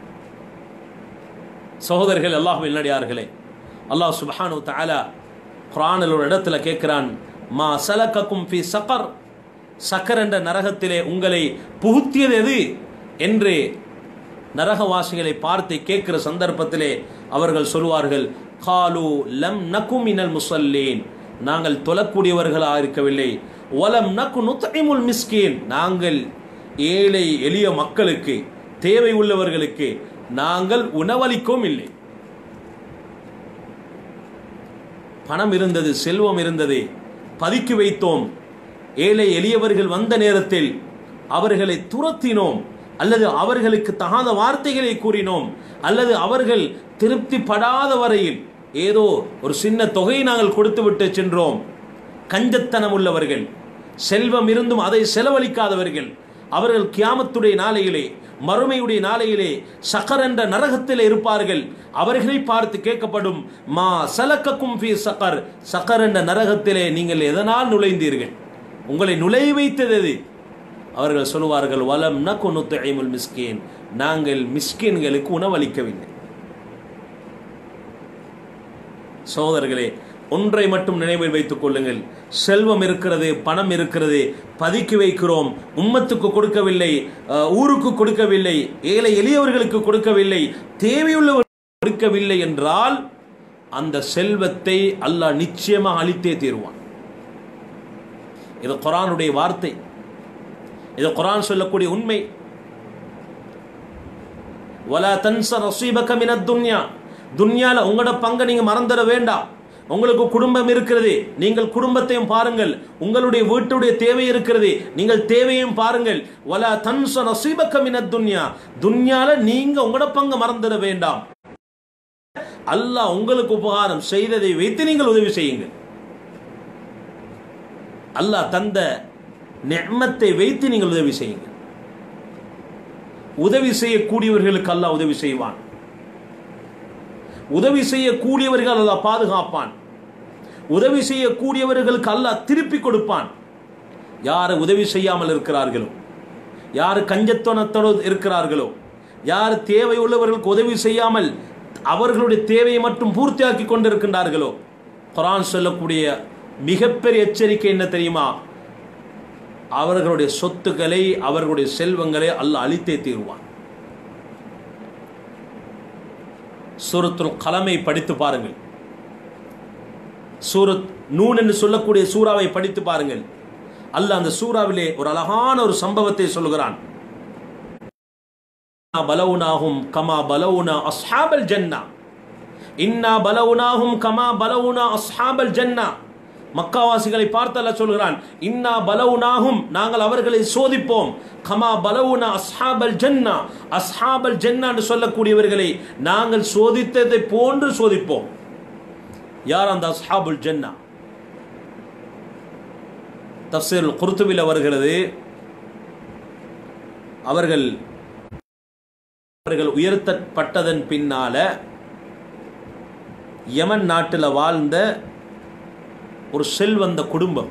சகோதரர்கள், அல்லாஹ்வின் நல்லடியார்களே, அல்லாஹ் சுப்ஹானஹு வ தஆலா குர்ஆனில் ஒரு இடத்துல கேட்கிறான், மா சலகக்கும் ஃபீ ஸகர், சக்கர் என்ற நரகத்திலே உங்களை புகுத்தியது எது என்று நரகவாசிகளை பார்த்து கேட்கிற சந்தர்ப்பத்திலே அவர்கள் சொல்வார்கள், காலு லம் நகு மினல் முஸல்லீன், நாங்கள் தொழக்கூடியவர்களாக இருக்கவில்லை, வலம் நகு நுத்இமுல் மிஸ்கீன், நாங்கள் ஏழை எளிய மக்களுக்கு, தேவை உள்ளவர்களுக்கு நாங்கள் உணவளிக்கவும் இல்லை. பணம் இருந்தது, செல்வம் இருந்தது, பதுக்கி வைத்தோம். ஏழை எளியவர்கள் வந்த நேரத்தில் அவர்களை துரத்தினோம், அல்லது அவர்களுக்கு தகாத வார்த்தைகளை கூறினோம், அல்லது அவர்கள் திருப்திப்படாத வரையில் ஏதோ ஒரு சின்ன தொகையை நாங்கள் கொடுத்து விட்டு சென்றோம். கஞ்சத்தனம் உள்ளவர்கள், செல்வம் இருந்தும் அதை செலவழிக்காதவர்கள், அவர்கள் கியாமத்துடைய நாளையிலே மறுமையுடைய நாளையிலே சகர் என்ற நரகத்தில் இருப்பார்கள். அவர்களை பார்த்து கேட்கப்படும், மா சலக்கக்கும் ஃபீ சகர், சகர் என்ற நரகத்திலே நீங்கள் எதனால் நுழைந்தீர்கள், உங்களை நுழைய வைத்தது எது? அவர்கள் சொல்வார்கள், வலம் நகு நுத்இமுல் மிஸ்கீன், நாங்கள் மிஸ்கீன்களுக்கு உணவளிக்கவில்லை. சகோதரர்களே, ஒன்றை மட்டும் நினைவில் வைத்துக் கொள்ளுங்கள். செல்வம் இருக்கிறது, பணம் இருக்கிறது, பதுக்கி வைக்கிறோம், உம்மத்துக்கு கொடுக்கவில்லை, ஊருக்கு கொடுக்கவில்லை, ஏழை எளியவர்களுக்கு கொடுக்கவில்லை, தேவையுள்ளவர்களுக்கு கொடுக்கவில்லை என்றால் அந்த செல்வத்தை அல்லாஹ் நிச்சயமாக அளித்தே தீருவான். இது குர்ஆனுடைய வார்த்தை, இது குர்ஆன் சொல்லக்கூடிய உண்மை. வலா தன்ஸ நஸீபக மினத் துன்யா, துன்யால உங்களோட பங்கை நீங்க மறந்துட வேண்டாம். உங்களுக்கு குடும்பம் இருக்கிறது, நீங்கள் குடும்பத்தையும் பாருங்கள். உங்களுடைய வீட்டுடைய தேவை இருக்கிறது, நீங்கள் தேவையும் பாருங்கள். வலா தன்ஸ நஸீபக மினத் துன்யா, துன்யால நீங்க உங்களோட பங்கை மறந்துட வேண்டாம். அல்லாஹ் உங்களுக்கு உபகாரம் செய்ததை வைத்து நீங்கள் உதவி செய்யுங்கள். அல்லாஹ் தந்த நிஅமத்தை வைத்து நீங்கள் உதவி செய்யுங்கள். உதவி செய்யக்கூடியவர்களுக்கு அல்லாஹ் உதவி செய்வான். உதவி செய்யக்கூடியவர்கள் அல்லாஹ் பாதுகாப்பான். உதவி செய்யக்கூடியவர்களுக்கு அல்லாஹ் திருப்பி கொடுப்பான். யார் உதவி செய்யாமல் இருக்கிறார்களோ, யார் கஞ்சத்தனத்தோடு இருக்கிறார்களோ, யார் தேவை உள்ளவர்களுக்கு உதவி செய்யாமல் அவர்களுடைய தேவையை மட்டும் பூர்த்தியாக்கி கொண்டிருக்கின்றார்களோ, குர்ஆன் சொல்லக்கூடிய மிகப்பெரிய எச்சரிக்கை என்ன தெரியுமா? அவர்களுடைய சொத்துக்களை, அவர்களுடைய செல்வங்களை அல்லாஹ் அழித்தே தீருவான். சூரத்துல் கலமை படித்து பாருங்கள். சூரத் நூன் என்று சொல்லக்கூடிய சூறாவை படித்து பாருங்கள். அல்லாஹ் அந்த சூறாவிலே ஒரு அழகான ஒரு சம்பவத்தை சொல்கிறான். பலவுனாஹும் கமா பலவுனா அஸ்ஹாபல் ஜன்னா, இன்னா பலவுனாஹும் கமா பலவுனா அஸ்ஹாபல் ஜன்னா. மக்காவாசிகளை பார்த்து அல்லாஹ் சொல்கிறான், இன்னா பலவுனாஹும், நாங்கள் அவர்களை சோதிப்போம், கமா பலவுனா அஸ்ஹாபல் ஜன்னா, அஸ்ஹாபல் ஜன்னா என்று சொல்லக்கூடியவர்களை நாங்கள் சோதித்ததை போன்று சோதிப்போம். யார் அந்த அஸ்ஹாபுல் ஜன்னா? தஃப்சீருல் குர்துபில வருகிறது, அவர்கள் உயர்த்தப்பட்டதன் பின்னால யமன் நாட்டில் வாழ்ந்த ஒரு செல்வந்த குடும்பம்,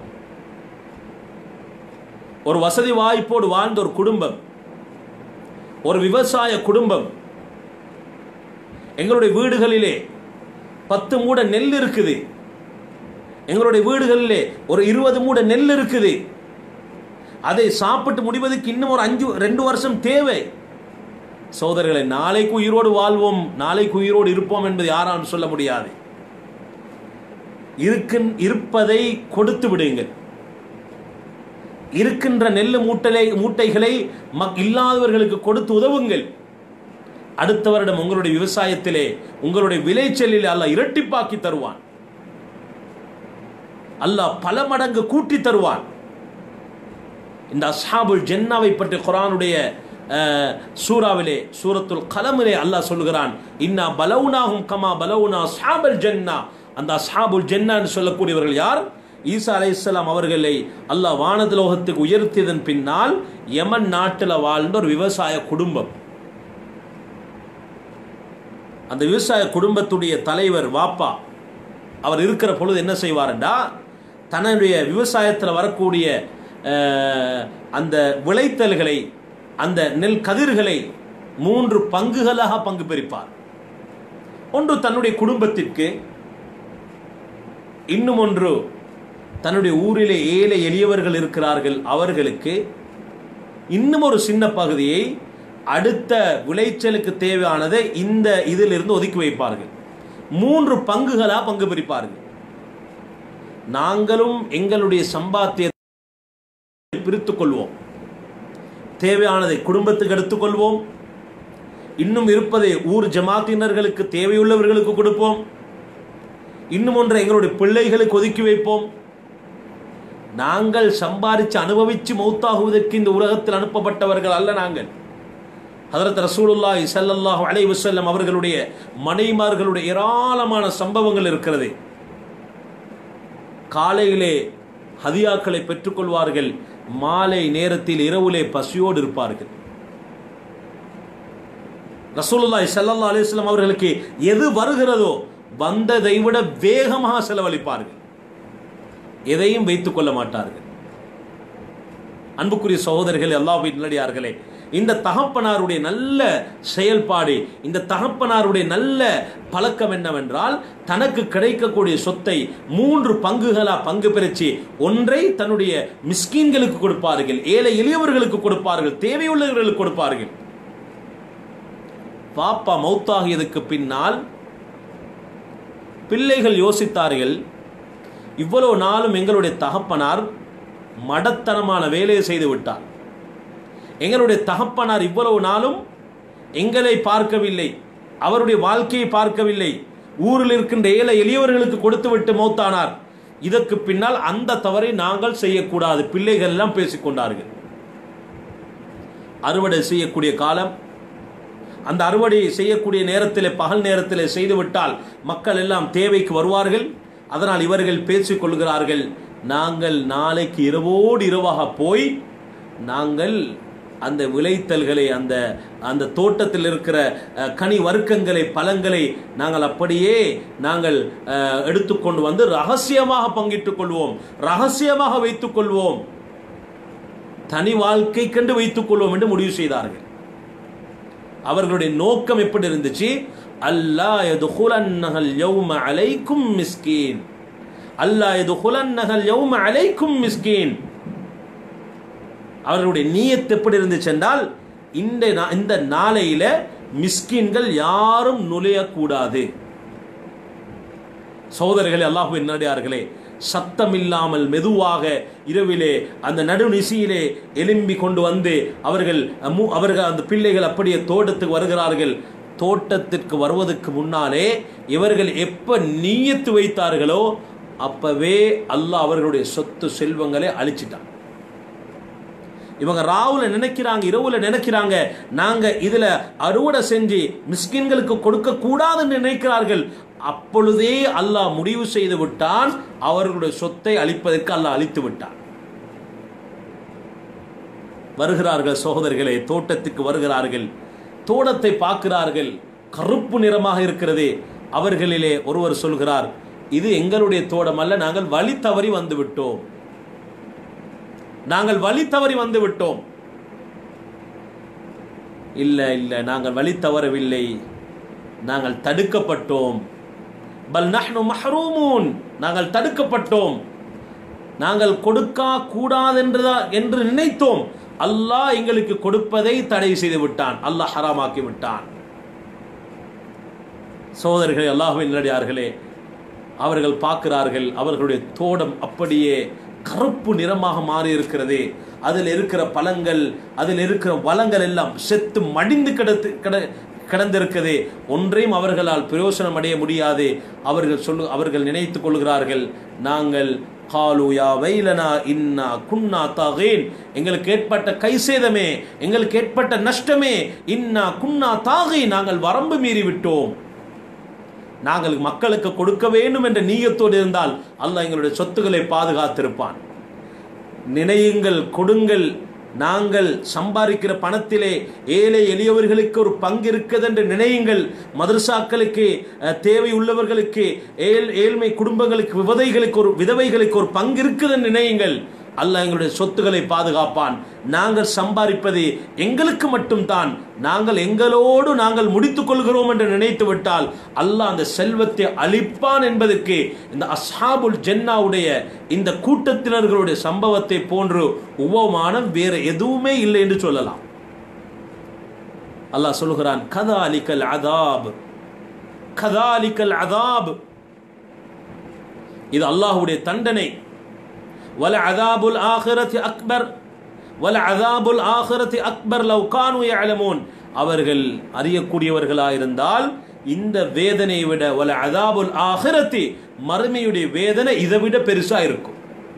ஒரு வசதி வாய்ப்போடு வாழ்ந்த ஒரு குடும்பம், ஒரு விவசாய குடும்பம். எங்களுடைய வீடுகளிலே 10 மூட நெல் இருக்குது, எங்களுடைய வீடுகளிலே ஒரு 20 மூட நெல் இருக்குது, அதை சாப்பிட்டு முடிவதற்கு இன்னும் ஒரு 2 வருஷம் தேவை. சகோதரர்களை, நாளைக்கு உயிரோடு வாழ்வோம், நாளைக்கு உயிரோடு இருப்போம் என்பது யாராலும் சொல்ல முடியாது. இருப்பதை கொடுத்து விடுங்கள். இருக்கின்ற நெல் மூட்டைகளை இல்லாதவர்களுக்கு கொடுத்து உதவுங்கள். அடுத்த வருடம் உங்களுடைய விவசாயத்திலே, உங்களுடைய விளைச்சலிலே அல்லாஹ் இரட்டிப்பாக்கி தருவான். அல்லாஹ் பல மடங்கு கூட்டி தருவான். இந்த அஸ்ஹாபுல் ஜன்னாவை பற்றி குர்ஆனுடைய சூராவிலே, சூரத்துல் கலமிலே அல்லாஹ் சொல்கிறான், இன்னா பலவுனாஹும் கமா பலவுனா அஸ்ஹாபல் ஜன்னா. அந்த அஸ்ஹாபுல் ஜன்னா என்று சொல்லக்கூடியவர்கள் யார்? ஈசா அலைஹிஸ்ஸலாம் அவர்களை அல்லாஹ் வானலோகத்துக்கு உயர்த்தியதன் பின்னால் யமன் நாட்டில் வாழ்ந்த ஒரு விவசாய குடும்பம். அந்த விவசாய குடும்பத்துடைய தலைவர் வாப்பா, அவர் இருக்கிற பொழுது என்ன செய்வார்டா, தன்னுடைய விவசாயத்தில் வரக்கூடிய அந்த விளைத்தல்களை, அந்த நெல் கதிர்களை 3 பங்குகளாக பங்கு பிரிப்பார். ஒன்று தன்னுடைய குடும்பத்திற்கு, இன்னும் ஒன்று தன்னுடைய ஊரிலே ஏழை எளியவர்கள் இருக்கிறார்கள் அவர்களுக்கு, இன்னும் ஒரு சின்ன பகுதியை அடுத்த விளைச்சலுக்கு தேவையானதை இந்த இதிலிருந்து ஒதுக்கி வைப்பார்கள். 3 பங்குகளாக பங்கு பிரிப்பார்கள். நாங்களும் எங்களுடைய சம்பாத்தியத்தை பிரித்துக் கொள்வோம், தேவையானதை குடும்பத்துக்கு எடுத்துக்கொள்வோம், இன்னும் இருப்பதை ஊர் ஜமாத்தினர்களுக்கு தேவையுள்ளவர்களுக்கு கொடுப்போம், இன்னும் ஒன்றை எங்களுடைய பிள்ளைகளுக்கு ஒதுக்கி வைப்போம். நாங்கள் சம்பாதிச்சு அனுபவிச்சு மௌத்தாகுவதற்கு இந்த உலகத்தில் அனுப்பப்பட்டவர்கள் அல்ல நாங்கள். ஹதரத் ரசூலுல்லாஹி ஸல்லல்லாஹு அலைஹி வஸல்லம் அவர்களுடைய மனைவிமார்களுடைய ஏராளமான சம்பவங்கள் இருக்கிறது. காலையிலே ஹதியாக்களை பெற்றுக்கொள்வார்கள், மாலை நேரத்தில் இரவுலே பசியோடு இருப்பார்கள். ரசூலுல்லாஹி ஸல்லல்லாஹு அலைஹி வஸல்லம் அவர்களுக்கு எது வருகிறதோ வந்ததை விட வேகமாக செலவழிப்பார்கள். எதையும் வைத்துக் கொள்ள மாட்டார்கள். அன்புக்குரிய சகோதரர்களே, அல்லாஹ்வின் நல்லடியார்களே, இந்த தகப்பனாருடைய நல்ல செயல்பாடு, இந்த தகப்பனாருடைய நல்ல பழக்கம் என்னவென்றால், தனக்கு கிடைக்கக்கூடிய சொத்தை 3 பங்குகளா பங்கு பிரிச்சு ஒன்றை தன்னுடைய மிஸ்கீன்களுக்கு கொடுப்பார்கள், ஏழை எளியவர்களுக்கு கொடுப்பார்கள், தேவையுள்ளவர்களுக்கு கொடுப்பார்கள். பாப்பா மௌத்தாகியதுக்கு பின்னால் பிள்ளைகள் யோசித்தார்கள், இவ்வளவு நாளும் எங்களுடைய தகப்பனார் மடத்தனமான வேலையை செய்து விட்டார். எங்களுடைய தகப்பனார் இவ்வளவு நாளும் எங்களை பார்க்கவில்லை, அவருடைய வாழ்க்கையை பார்க்கவில்லை, ஊரில் இருக்கின்ற ஏழை எளியவர்களுக்கு கொடுத்து விட்டு மௌத்தானார். இதற்கு பின்னால் அந்த தவறை நாங்கள் செய்யக்கூடாது. பிள்ளைகள் எல்லாம் பேசிக்கொண்டார்கள். அறுவடை செய்யக்கூடிய காலம், அந்த அறுவடை செய்யக்கூடிய நேரத்தில் பகல் நேரத்தில் செய்துவிட்டால் மக்கள் எல்லாம் தேவைக்கு வருவார்கள். அதனால் இவர்கள் பேசிக் கொள்கிறார்கள், நாங்கள் நாளைக்கு இரவோடு இரவாக போய் நாங்கள் அந்த விளைத்தல்களை, அந்த தோட்டத்தில் இருக்கிற கனி வர்க்கங்களை, பழங்களை நாங்கள் அப்படியே நாங்கள் எடுத்துக்கொண்டு வந்து ரகசியமாக பங்கிட்டுக் கொள்வோம், ரகசியமாக வைத்துக் கொள்வோம், தனி வாழ்க்கை கண்டு வைத்துக் கொள்வோம் என்று முடிவு செய்தார்கள். அவர்களுடைய நோக்கம் எப்படி இருந்துச்சு? அல்லா யதுகுலன்னஹல் யௌம அலைக்கும் மிஸ்கீன், அல்லா யதுகுலன்னஹல் யௌம அலைக்கும் மிஸ்கீன். அவர்களுடைய நியத் எப்படி இருந்துச்சு என்றால், இந்த நாளையில மிஸ்கீன்கள் யாரும் நுழையக்கூடாது. சகோதரர்களே, அல்லாஹ்வின் நல்லடியார்களே, சத்தம் இல்லாமல் மெதுவாக இரவிலே அந்த நடுநிசியிலே எழும்பி கொண்டு வந்து அவர்கள் அந்த பிள்ளைகள் அப்படியே தோட்டத்துக்கு வருகிறார்கள். தோட்டத்திற்கு வருவதற்கு முன்னாலே இவர்கள் எப்ப நியத்து வைத்தார்களோ அப்பவே அல்லாஹ் அவர்களுடைய சொத்து செல்வங்களை அழிச்சிட்டான். இவங்க ராவுல நினைக்கிறாங்க, இரவுல நினைக்கிறாங்க, நாங்க இதுல அறுவடை செஞ்சு மிஸ்கின்களுக்கு கொடுக்க கூடாதுன்னு நினைக்கிறார்கள். அப்பொழுதே அல்லாஹ் முடிவு செய்து விட்டான், அவர்களுடைய சொத்தை அழிப்பதற்கு அல்லாஹ் அழித்து விட்டான். வருகிறார்கள் சகோதரர்களே, தோட்டத்துக்கு வருகிறார்கள். தோட்டத்தை பார்க்கிறார்கள், கருப்பு நிறமாக இருக்கிறது. அவர்களிலே ஒருவர் சொல்கிறார், இது எங்களுடைய தோட்டம் அல்ல, நாங்கள் வழி தவறி வந்து விட்டோம், நாங்கள் வழி தவறி வந்து விட்டோம். இல்ல இல்ல, நாங்கள் வழி தவறவில்லை, நாங்கள் தடுக்கப்பட்டோம். பல் நஹ்னு மஹ்ரூமூன், நாங்கள் தடுக்கப்பட்டோம், நாங்கள் கொடுக்க கூடாது என்று நினைத்தோம். அல்லாஹ் எங்களுக்கு கொடுப்பதை தடை செய்து விட்டான், அல்லாஹ் ஹராமாக்கி விட்டான். சகோதரர்களே, அல்லாஹ்வின் நல்லடியார்களே, அவர்கள் பார்க்கிறார்கள், அவர்களுடைய தோட்டம் அப்படியே கருப்பு நிறமாக மாறி இருக்கிறது. அதில் இருக்கிற பழங்கள், அதில் இருக்கிற வளங்கள் எல்லாம் செத்து மடிந்து கிடந்திருக்கிறது. ஒன்றையும் அவர்களால் பிரயோசனம் அடைய முடியாது. அவர்கள் நினைத்துக் கொள்கிறார்கள், நாங்கள் காலு யா வைலனா இன்னா குன்னா தாகீன், எங்களுக்கு ஏற்பட்ட கைசேதமே, எங்களுக்கு ஏற்பட்ட நஷ்டமே, இன்னா குன்னா தாகீன், நாங்கள் வரம்பு மீறி விட்டோம். நாங்கள் மக்களுக்கு கொடுக்க வேண்டும் என்ற நீயத்தோடு இருந்தால் அல்லாஹ் எங்களுடைய சொத்துக்களை பாதுகாத்திருப்பான். நினையுங்கள், கொடுங்கள். நாங்கள் சம்பாதிக்கிற பணத்திலே ஏழை எளியவர்களுக்கு ஒரு பங்கு இருக்கிறது என்று நினையுங்கள். மதரசாக்களுக்கு, தேவை உள்ளவர்களுக்கு, ஏழ்மை குடும்பங்களுக்கு, விதவைகளுக்கு ஒரு பங்கு இருக்குது என்று நினையுங்கள். அல்லாஹ் எங்களுடைய சொத்துக்களை பாதுகாப்பான். நாங்கள் சம்பாதிப்பது எங்களுக்கு மட்டும்தான், நாங்கள் எங்களோடு நாங்கள் முடித்துக் கொள்கிறோம் என்று நினைத்து விட்டால் அல்லாஹ் அந்த செல்வத்தை அளிப்பான் என்பதற்கு இந்த அஸ்ஹாபுல் ஜன்னாவுடைய இந்த கூட்டத்தினர்களுடைய சம்பவத்தை போன்று உபமானம் வேற எதுவுமே இல்லை என்று சொல்லலாம். அல்லாஹ் சொல்கிறான், கதாலிகல் அதாப், கதாலிகல் அதாப், இது அல்லாஹ்வுடைய தண்டனை. வல அதாபுல் ஆகிரத்தி அக்பர், வல அதாபுல் ஆகிரத்தி அக்பர் லவ் கானு யஅலமூன், அவர்கள் அறியக்கூடியவர்களாயிருந்தால் இந்த வேதனையை விட வல அதாபுல் ஆகிரத்தி, மறுமையுடைய வேதனை இதை விட பெருசா இருக்கும்.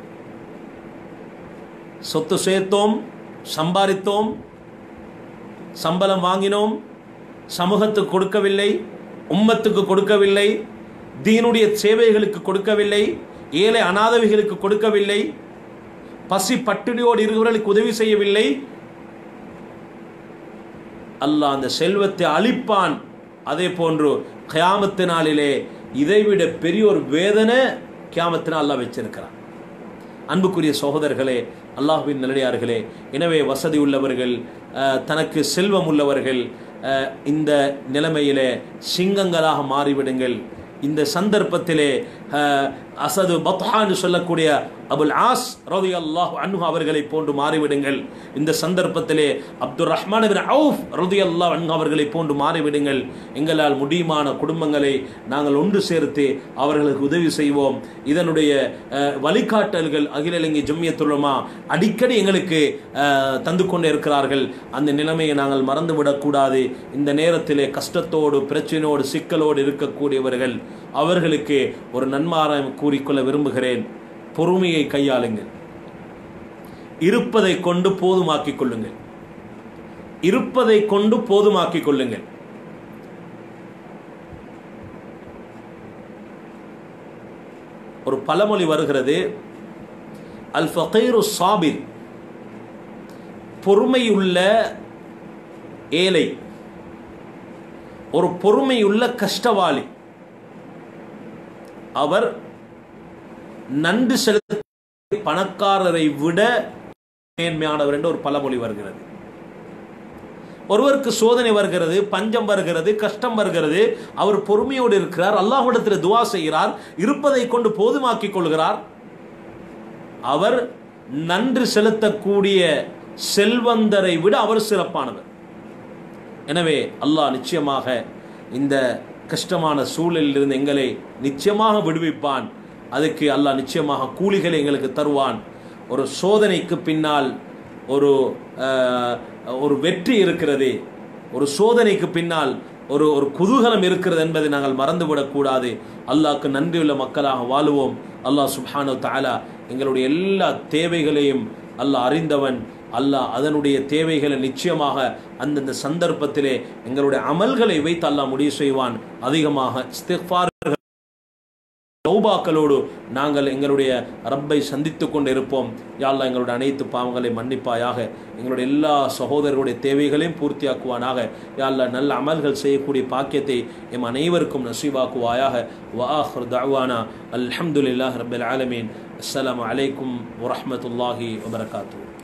சொத்து சேர்த்தோம், சம்பாதித்தோம், சம்பளம் வாங்கினோம், சமூகத்துக்கு கொடுக்கவில்லை, உம்மத்துக்கு கொடுக்கவில்லை, தீனுடைய சேவைகளுக்கு கொடுக்கவில்லை, ஏழை அநாதவிகளுக்கு கொடுக்கவில்லை, பசி பட்டினியோடு இருக்கிறவர்களுக்கு உதவி செய்யவில்லை, அல்லாஹ் அந்த செல்வத்தை அழிப்பான். அதே போன்று கியாமத்து நாளிலே இதைவிட பெரிய ஒரு வேதனை கியாமத்தினால் அல்லாஹ் வச்சிருக்கிறான். அன்புக்குரிய சகோதரர்களே, அல்லாஹ்வின் நல்லடியார்களே, எனவே வசதி உள்ளவர்கள், தனக்கு செல்வம் உள்ளவர்கள் இந்த நிலைமையிலே சிங்கங்களாக மாறிவிடுங்கள். இந்த சந்தர்ப்பத்திலே அசது பத்ஹான்னு சொல்லக்கூடிய அபுல் ஆஸ் ரலியல்லாஹு அன்ஹு அவர்களை போன்று மாறிவிடுங்கள். இந்த சந்தர்ப்பத்திலே அப்துர் ரஹ்மான் இப்னு அவுஃப் ரலியல்லாஹு அன்ஹு அவர்களை போன்று மாறிவிடுங்கள். எங்களால் முடியுமான குடும்பங்களை நாங்கள் ஒன்று சேர்த்து அவர்களுக்கு உதவி செய்வோம். இதனுடைய வழிகாட்டல்கள் அகில இலங்கை ஜம்மியத்துல் உலமா அடிக்கடி எங்களுக்கு தந்து கொண்டே இருக்கிறார்கள். அந்த நிலைமையை நாங்கள் மறந்துவிடக்கூடாது. இந்த நேரத்திலே கஷ்டத்தோடு பிரச்சனையோடு சிக்கலோடு இருக்கக்கூடியவர்கள் அவர்களுக்கு ஒரு நன்மாராயம் கூறிக்கொள்ள விரும்புகிறேன். பொறுமையை கையாளுங்கள். இருப்பதை கொண்டு போதுமாக்கிக் கொள்ளுங்கள். இருப்பதை கொண்டு போதுமாக்கிக் கொள்ளுங்கள். ஒரு பழமொழி வருகிறது, அல் ஃபகீரு சாபிர், பொறுமையுள்ள ஏழை, ஒரு பொறுமையுள்ள கஷ்டவாளி அவர் நன்றி செலுத்த பணக்காரரை விட மேன்மையானவர் என்று ஒரு பழமொழி வருகிறது. ஒருவருக்கு சோதனை வருகிறது, பஞ்சம் வருகிறது, கஷ்டம் வருகிறது, அவர் பொறுமையோடு இருக்கிறார், அல்லாஹ்விடத்தில் துஆ செய்கிறார், இருப்பதை கொண்டு போதுமாக்கிக் கொள்கிறார். அவர் நன்றி செலுத்தக்கூடிய செல்வந்தரை விட அவர் சிறப்பானவர். எனவே அல்லாஹ் நிச்சயமாக இந்த கஷ்டமான சூழலில் இருந்து எங்களை நிச்சயமாக விடுவிப்பான். அதுக்கு அல்லாஹ் நிச்சயமாக கூலிகளை எங்களுக்கு தருவான். ஒரு சோதனைக்கு பின்னால் ஒரு வெற்றி இருக்கிறது, ஒரு சோதனைக்கு பின்னால் ஒரு குதூகலம் இருக்கிறது என்பதை நாங்கள் மறந்துவிடக்கூடாது. அல்லாஹ்க்கு நன்றியுள்ள மக்களாக வாழுவோம். அல்லாஹ் சுப்ஹானஹு தஆலா எங்களுடைய எல்லா தேவைகளையும் அல்லாஹ் அறிந்தவன். அல்லாஹ் அதனுடைய தேவைகளை நிச்சயமாக அந்தந்த சந்தர்ப்பத்திலே எங்களுடைய அமல்களை வைத்து அல்லாஹ் முடிவு செய்வான். அதிகமாக இஸ்திக்ஃபார் தௌபாக்களோடு நாங்கள் எங்களுடைய ரப்பை சந்தித்து கொண்டு இருப்போம். யா அல்லாஹ் எங்களுடைய அனைத்து பாவங்களை மன்னிப்பாயாக, எங்களுடைய எல்லா சகோதரர்களுடைய தேவைகளையும் பூர்த்தியாக்குவானாக. யா அல்லாஹ் நல்ல அமல்கள் செய்யக்கூடிய பாக்கியத்தை எம் அனைவருக்கும் நசீபாக்குவாயாக. வ ஆகிரு தஅவானா அல்ஹம்துலில்லாஹி ரப்பில் ஆலமீன். அஸ்ஸலாமு அலைக்கும் வரஹ்மத்துல்லாஹி வபரகாத்துஹு.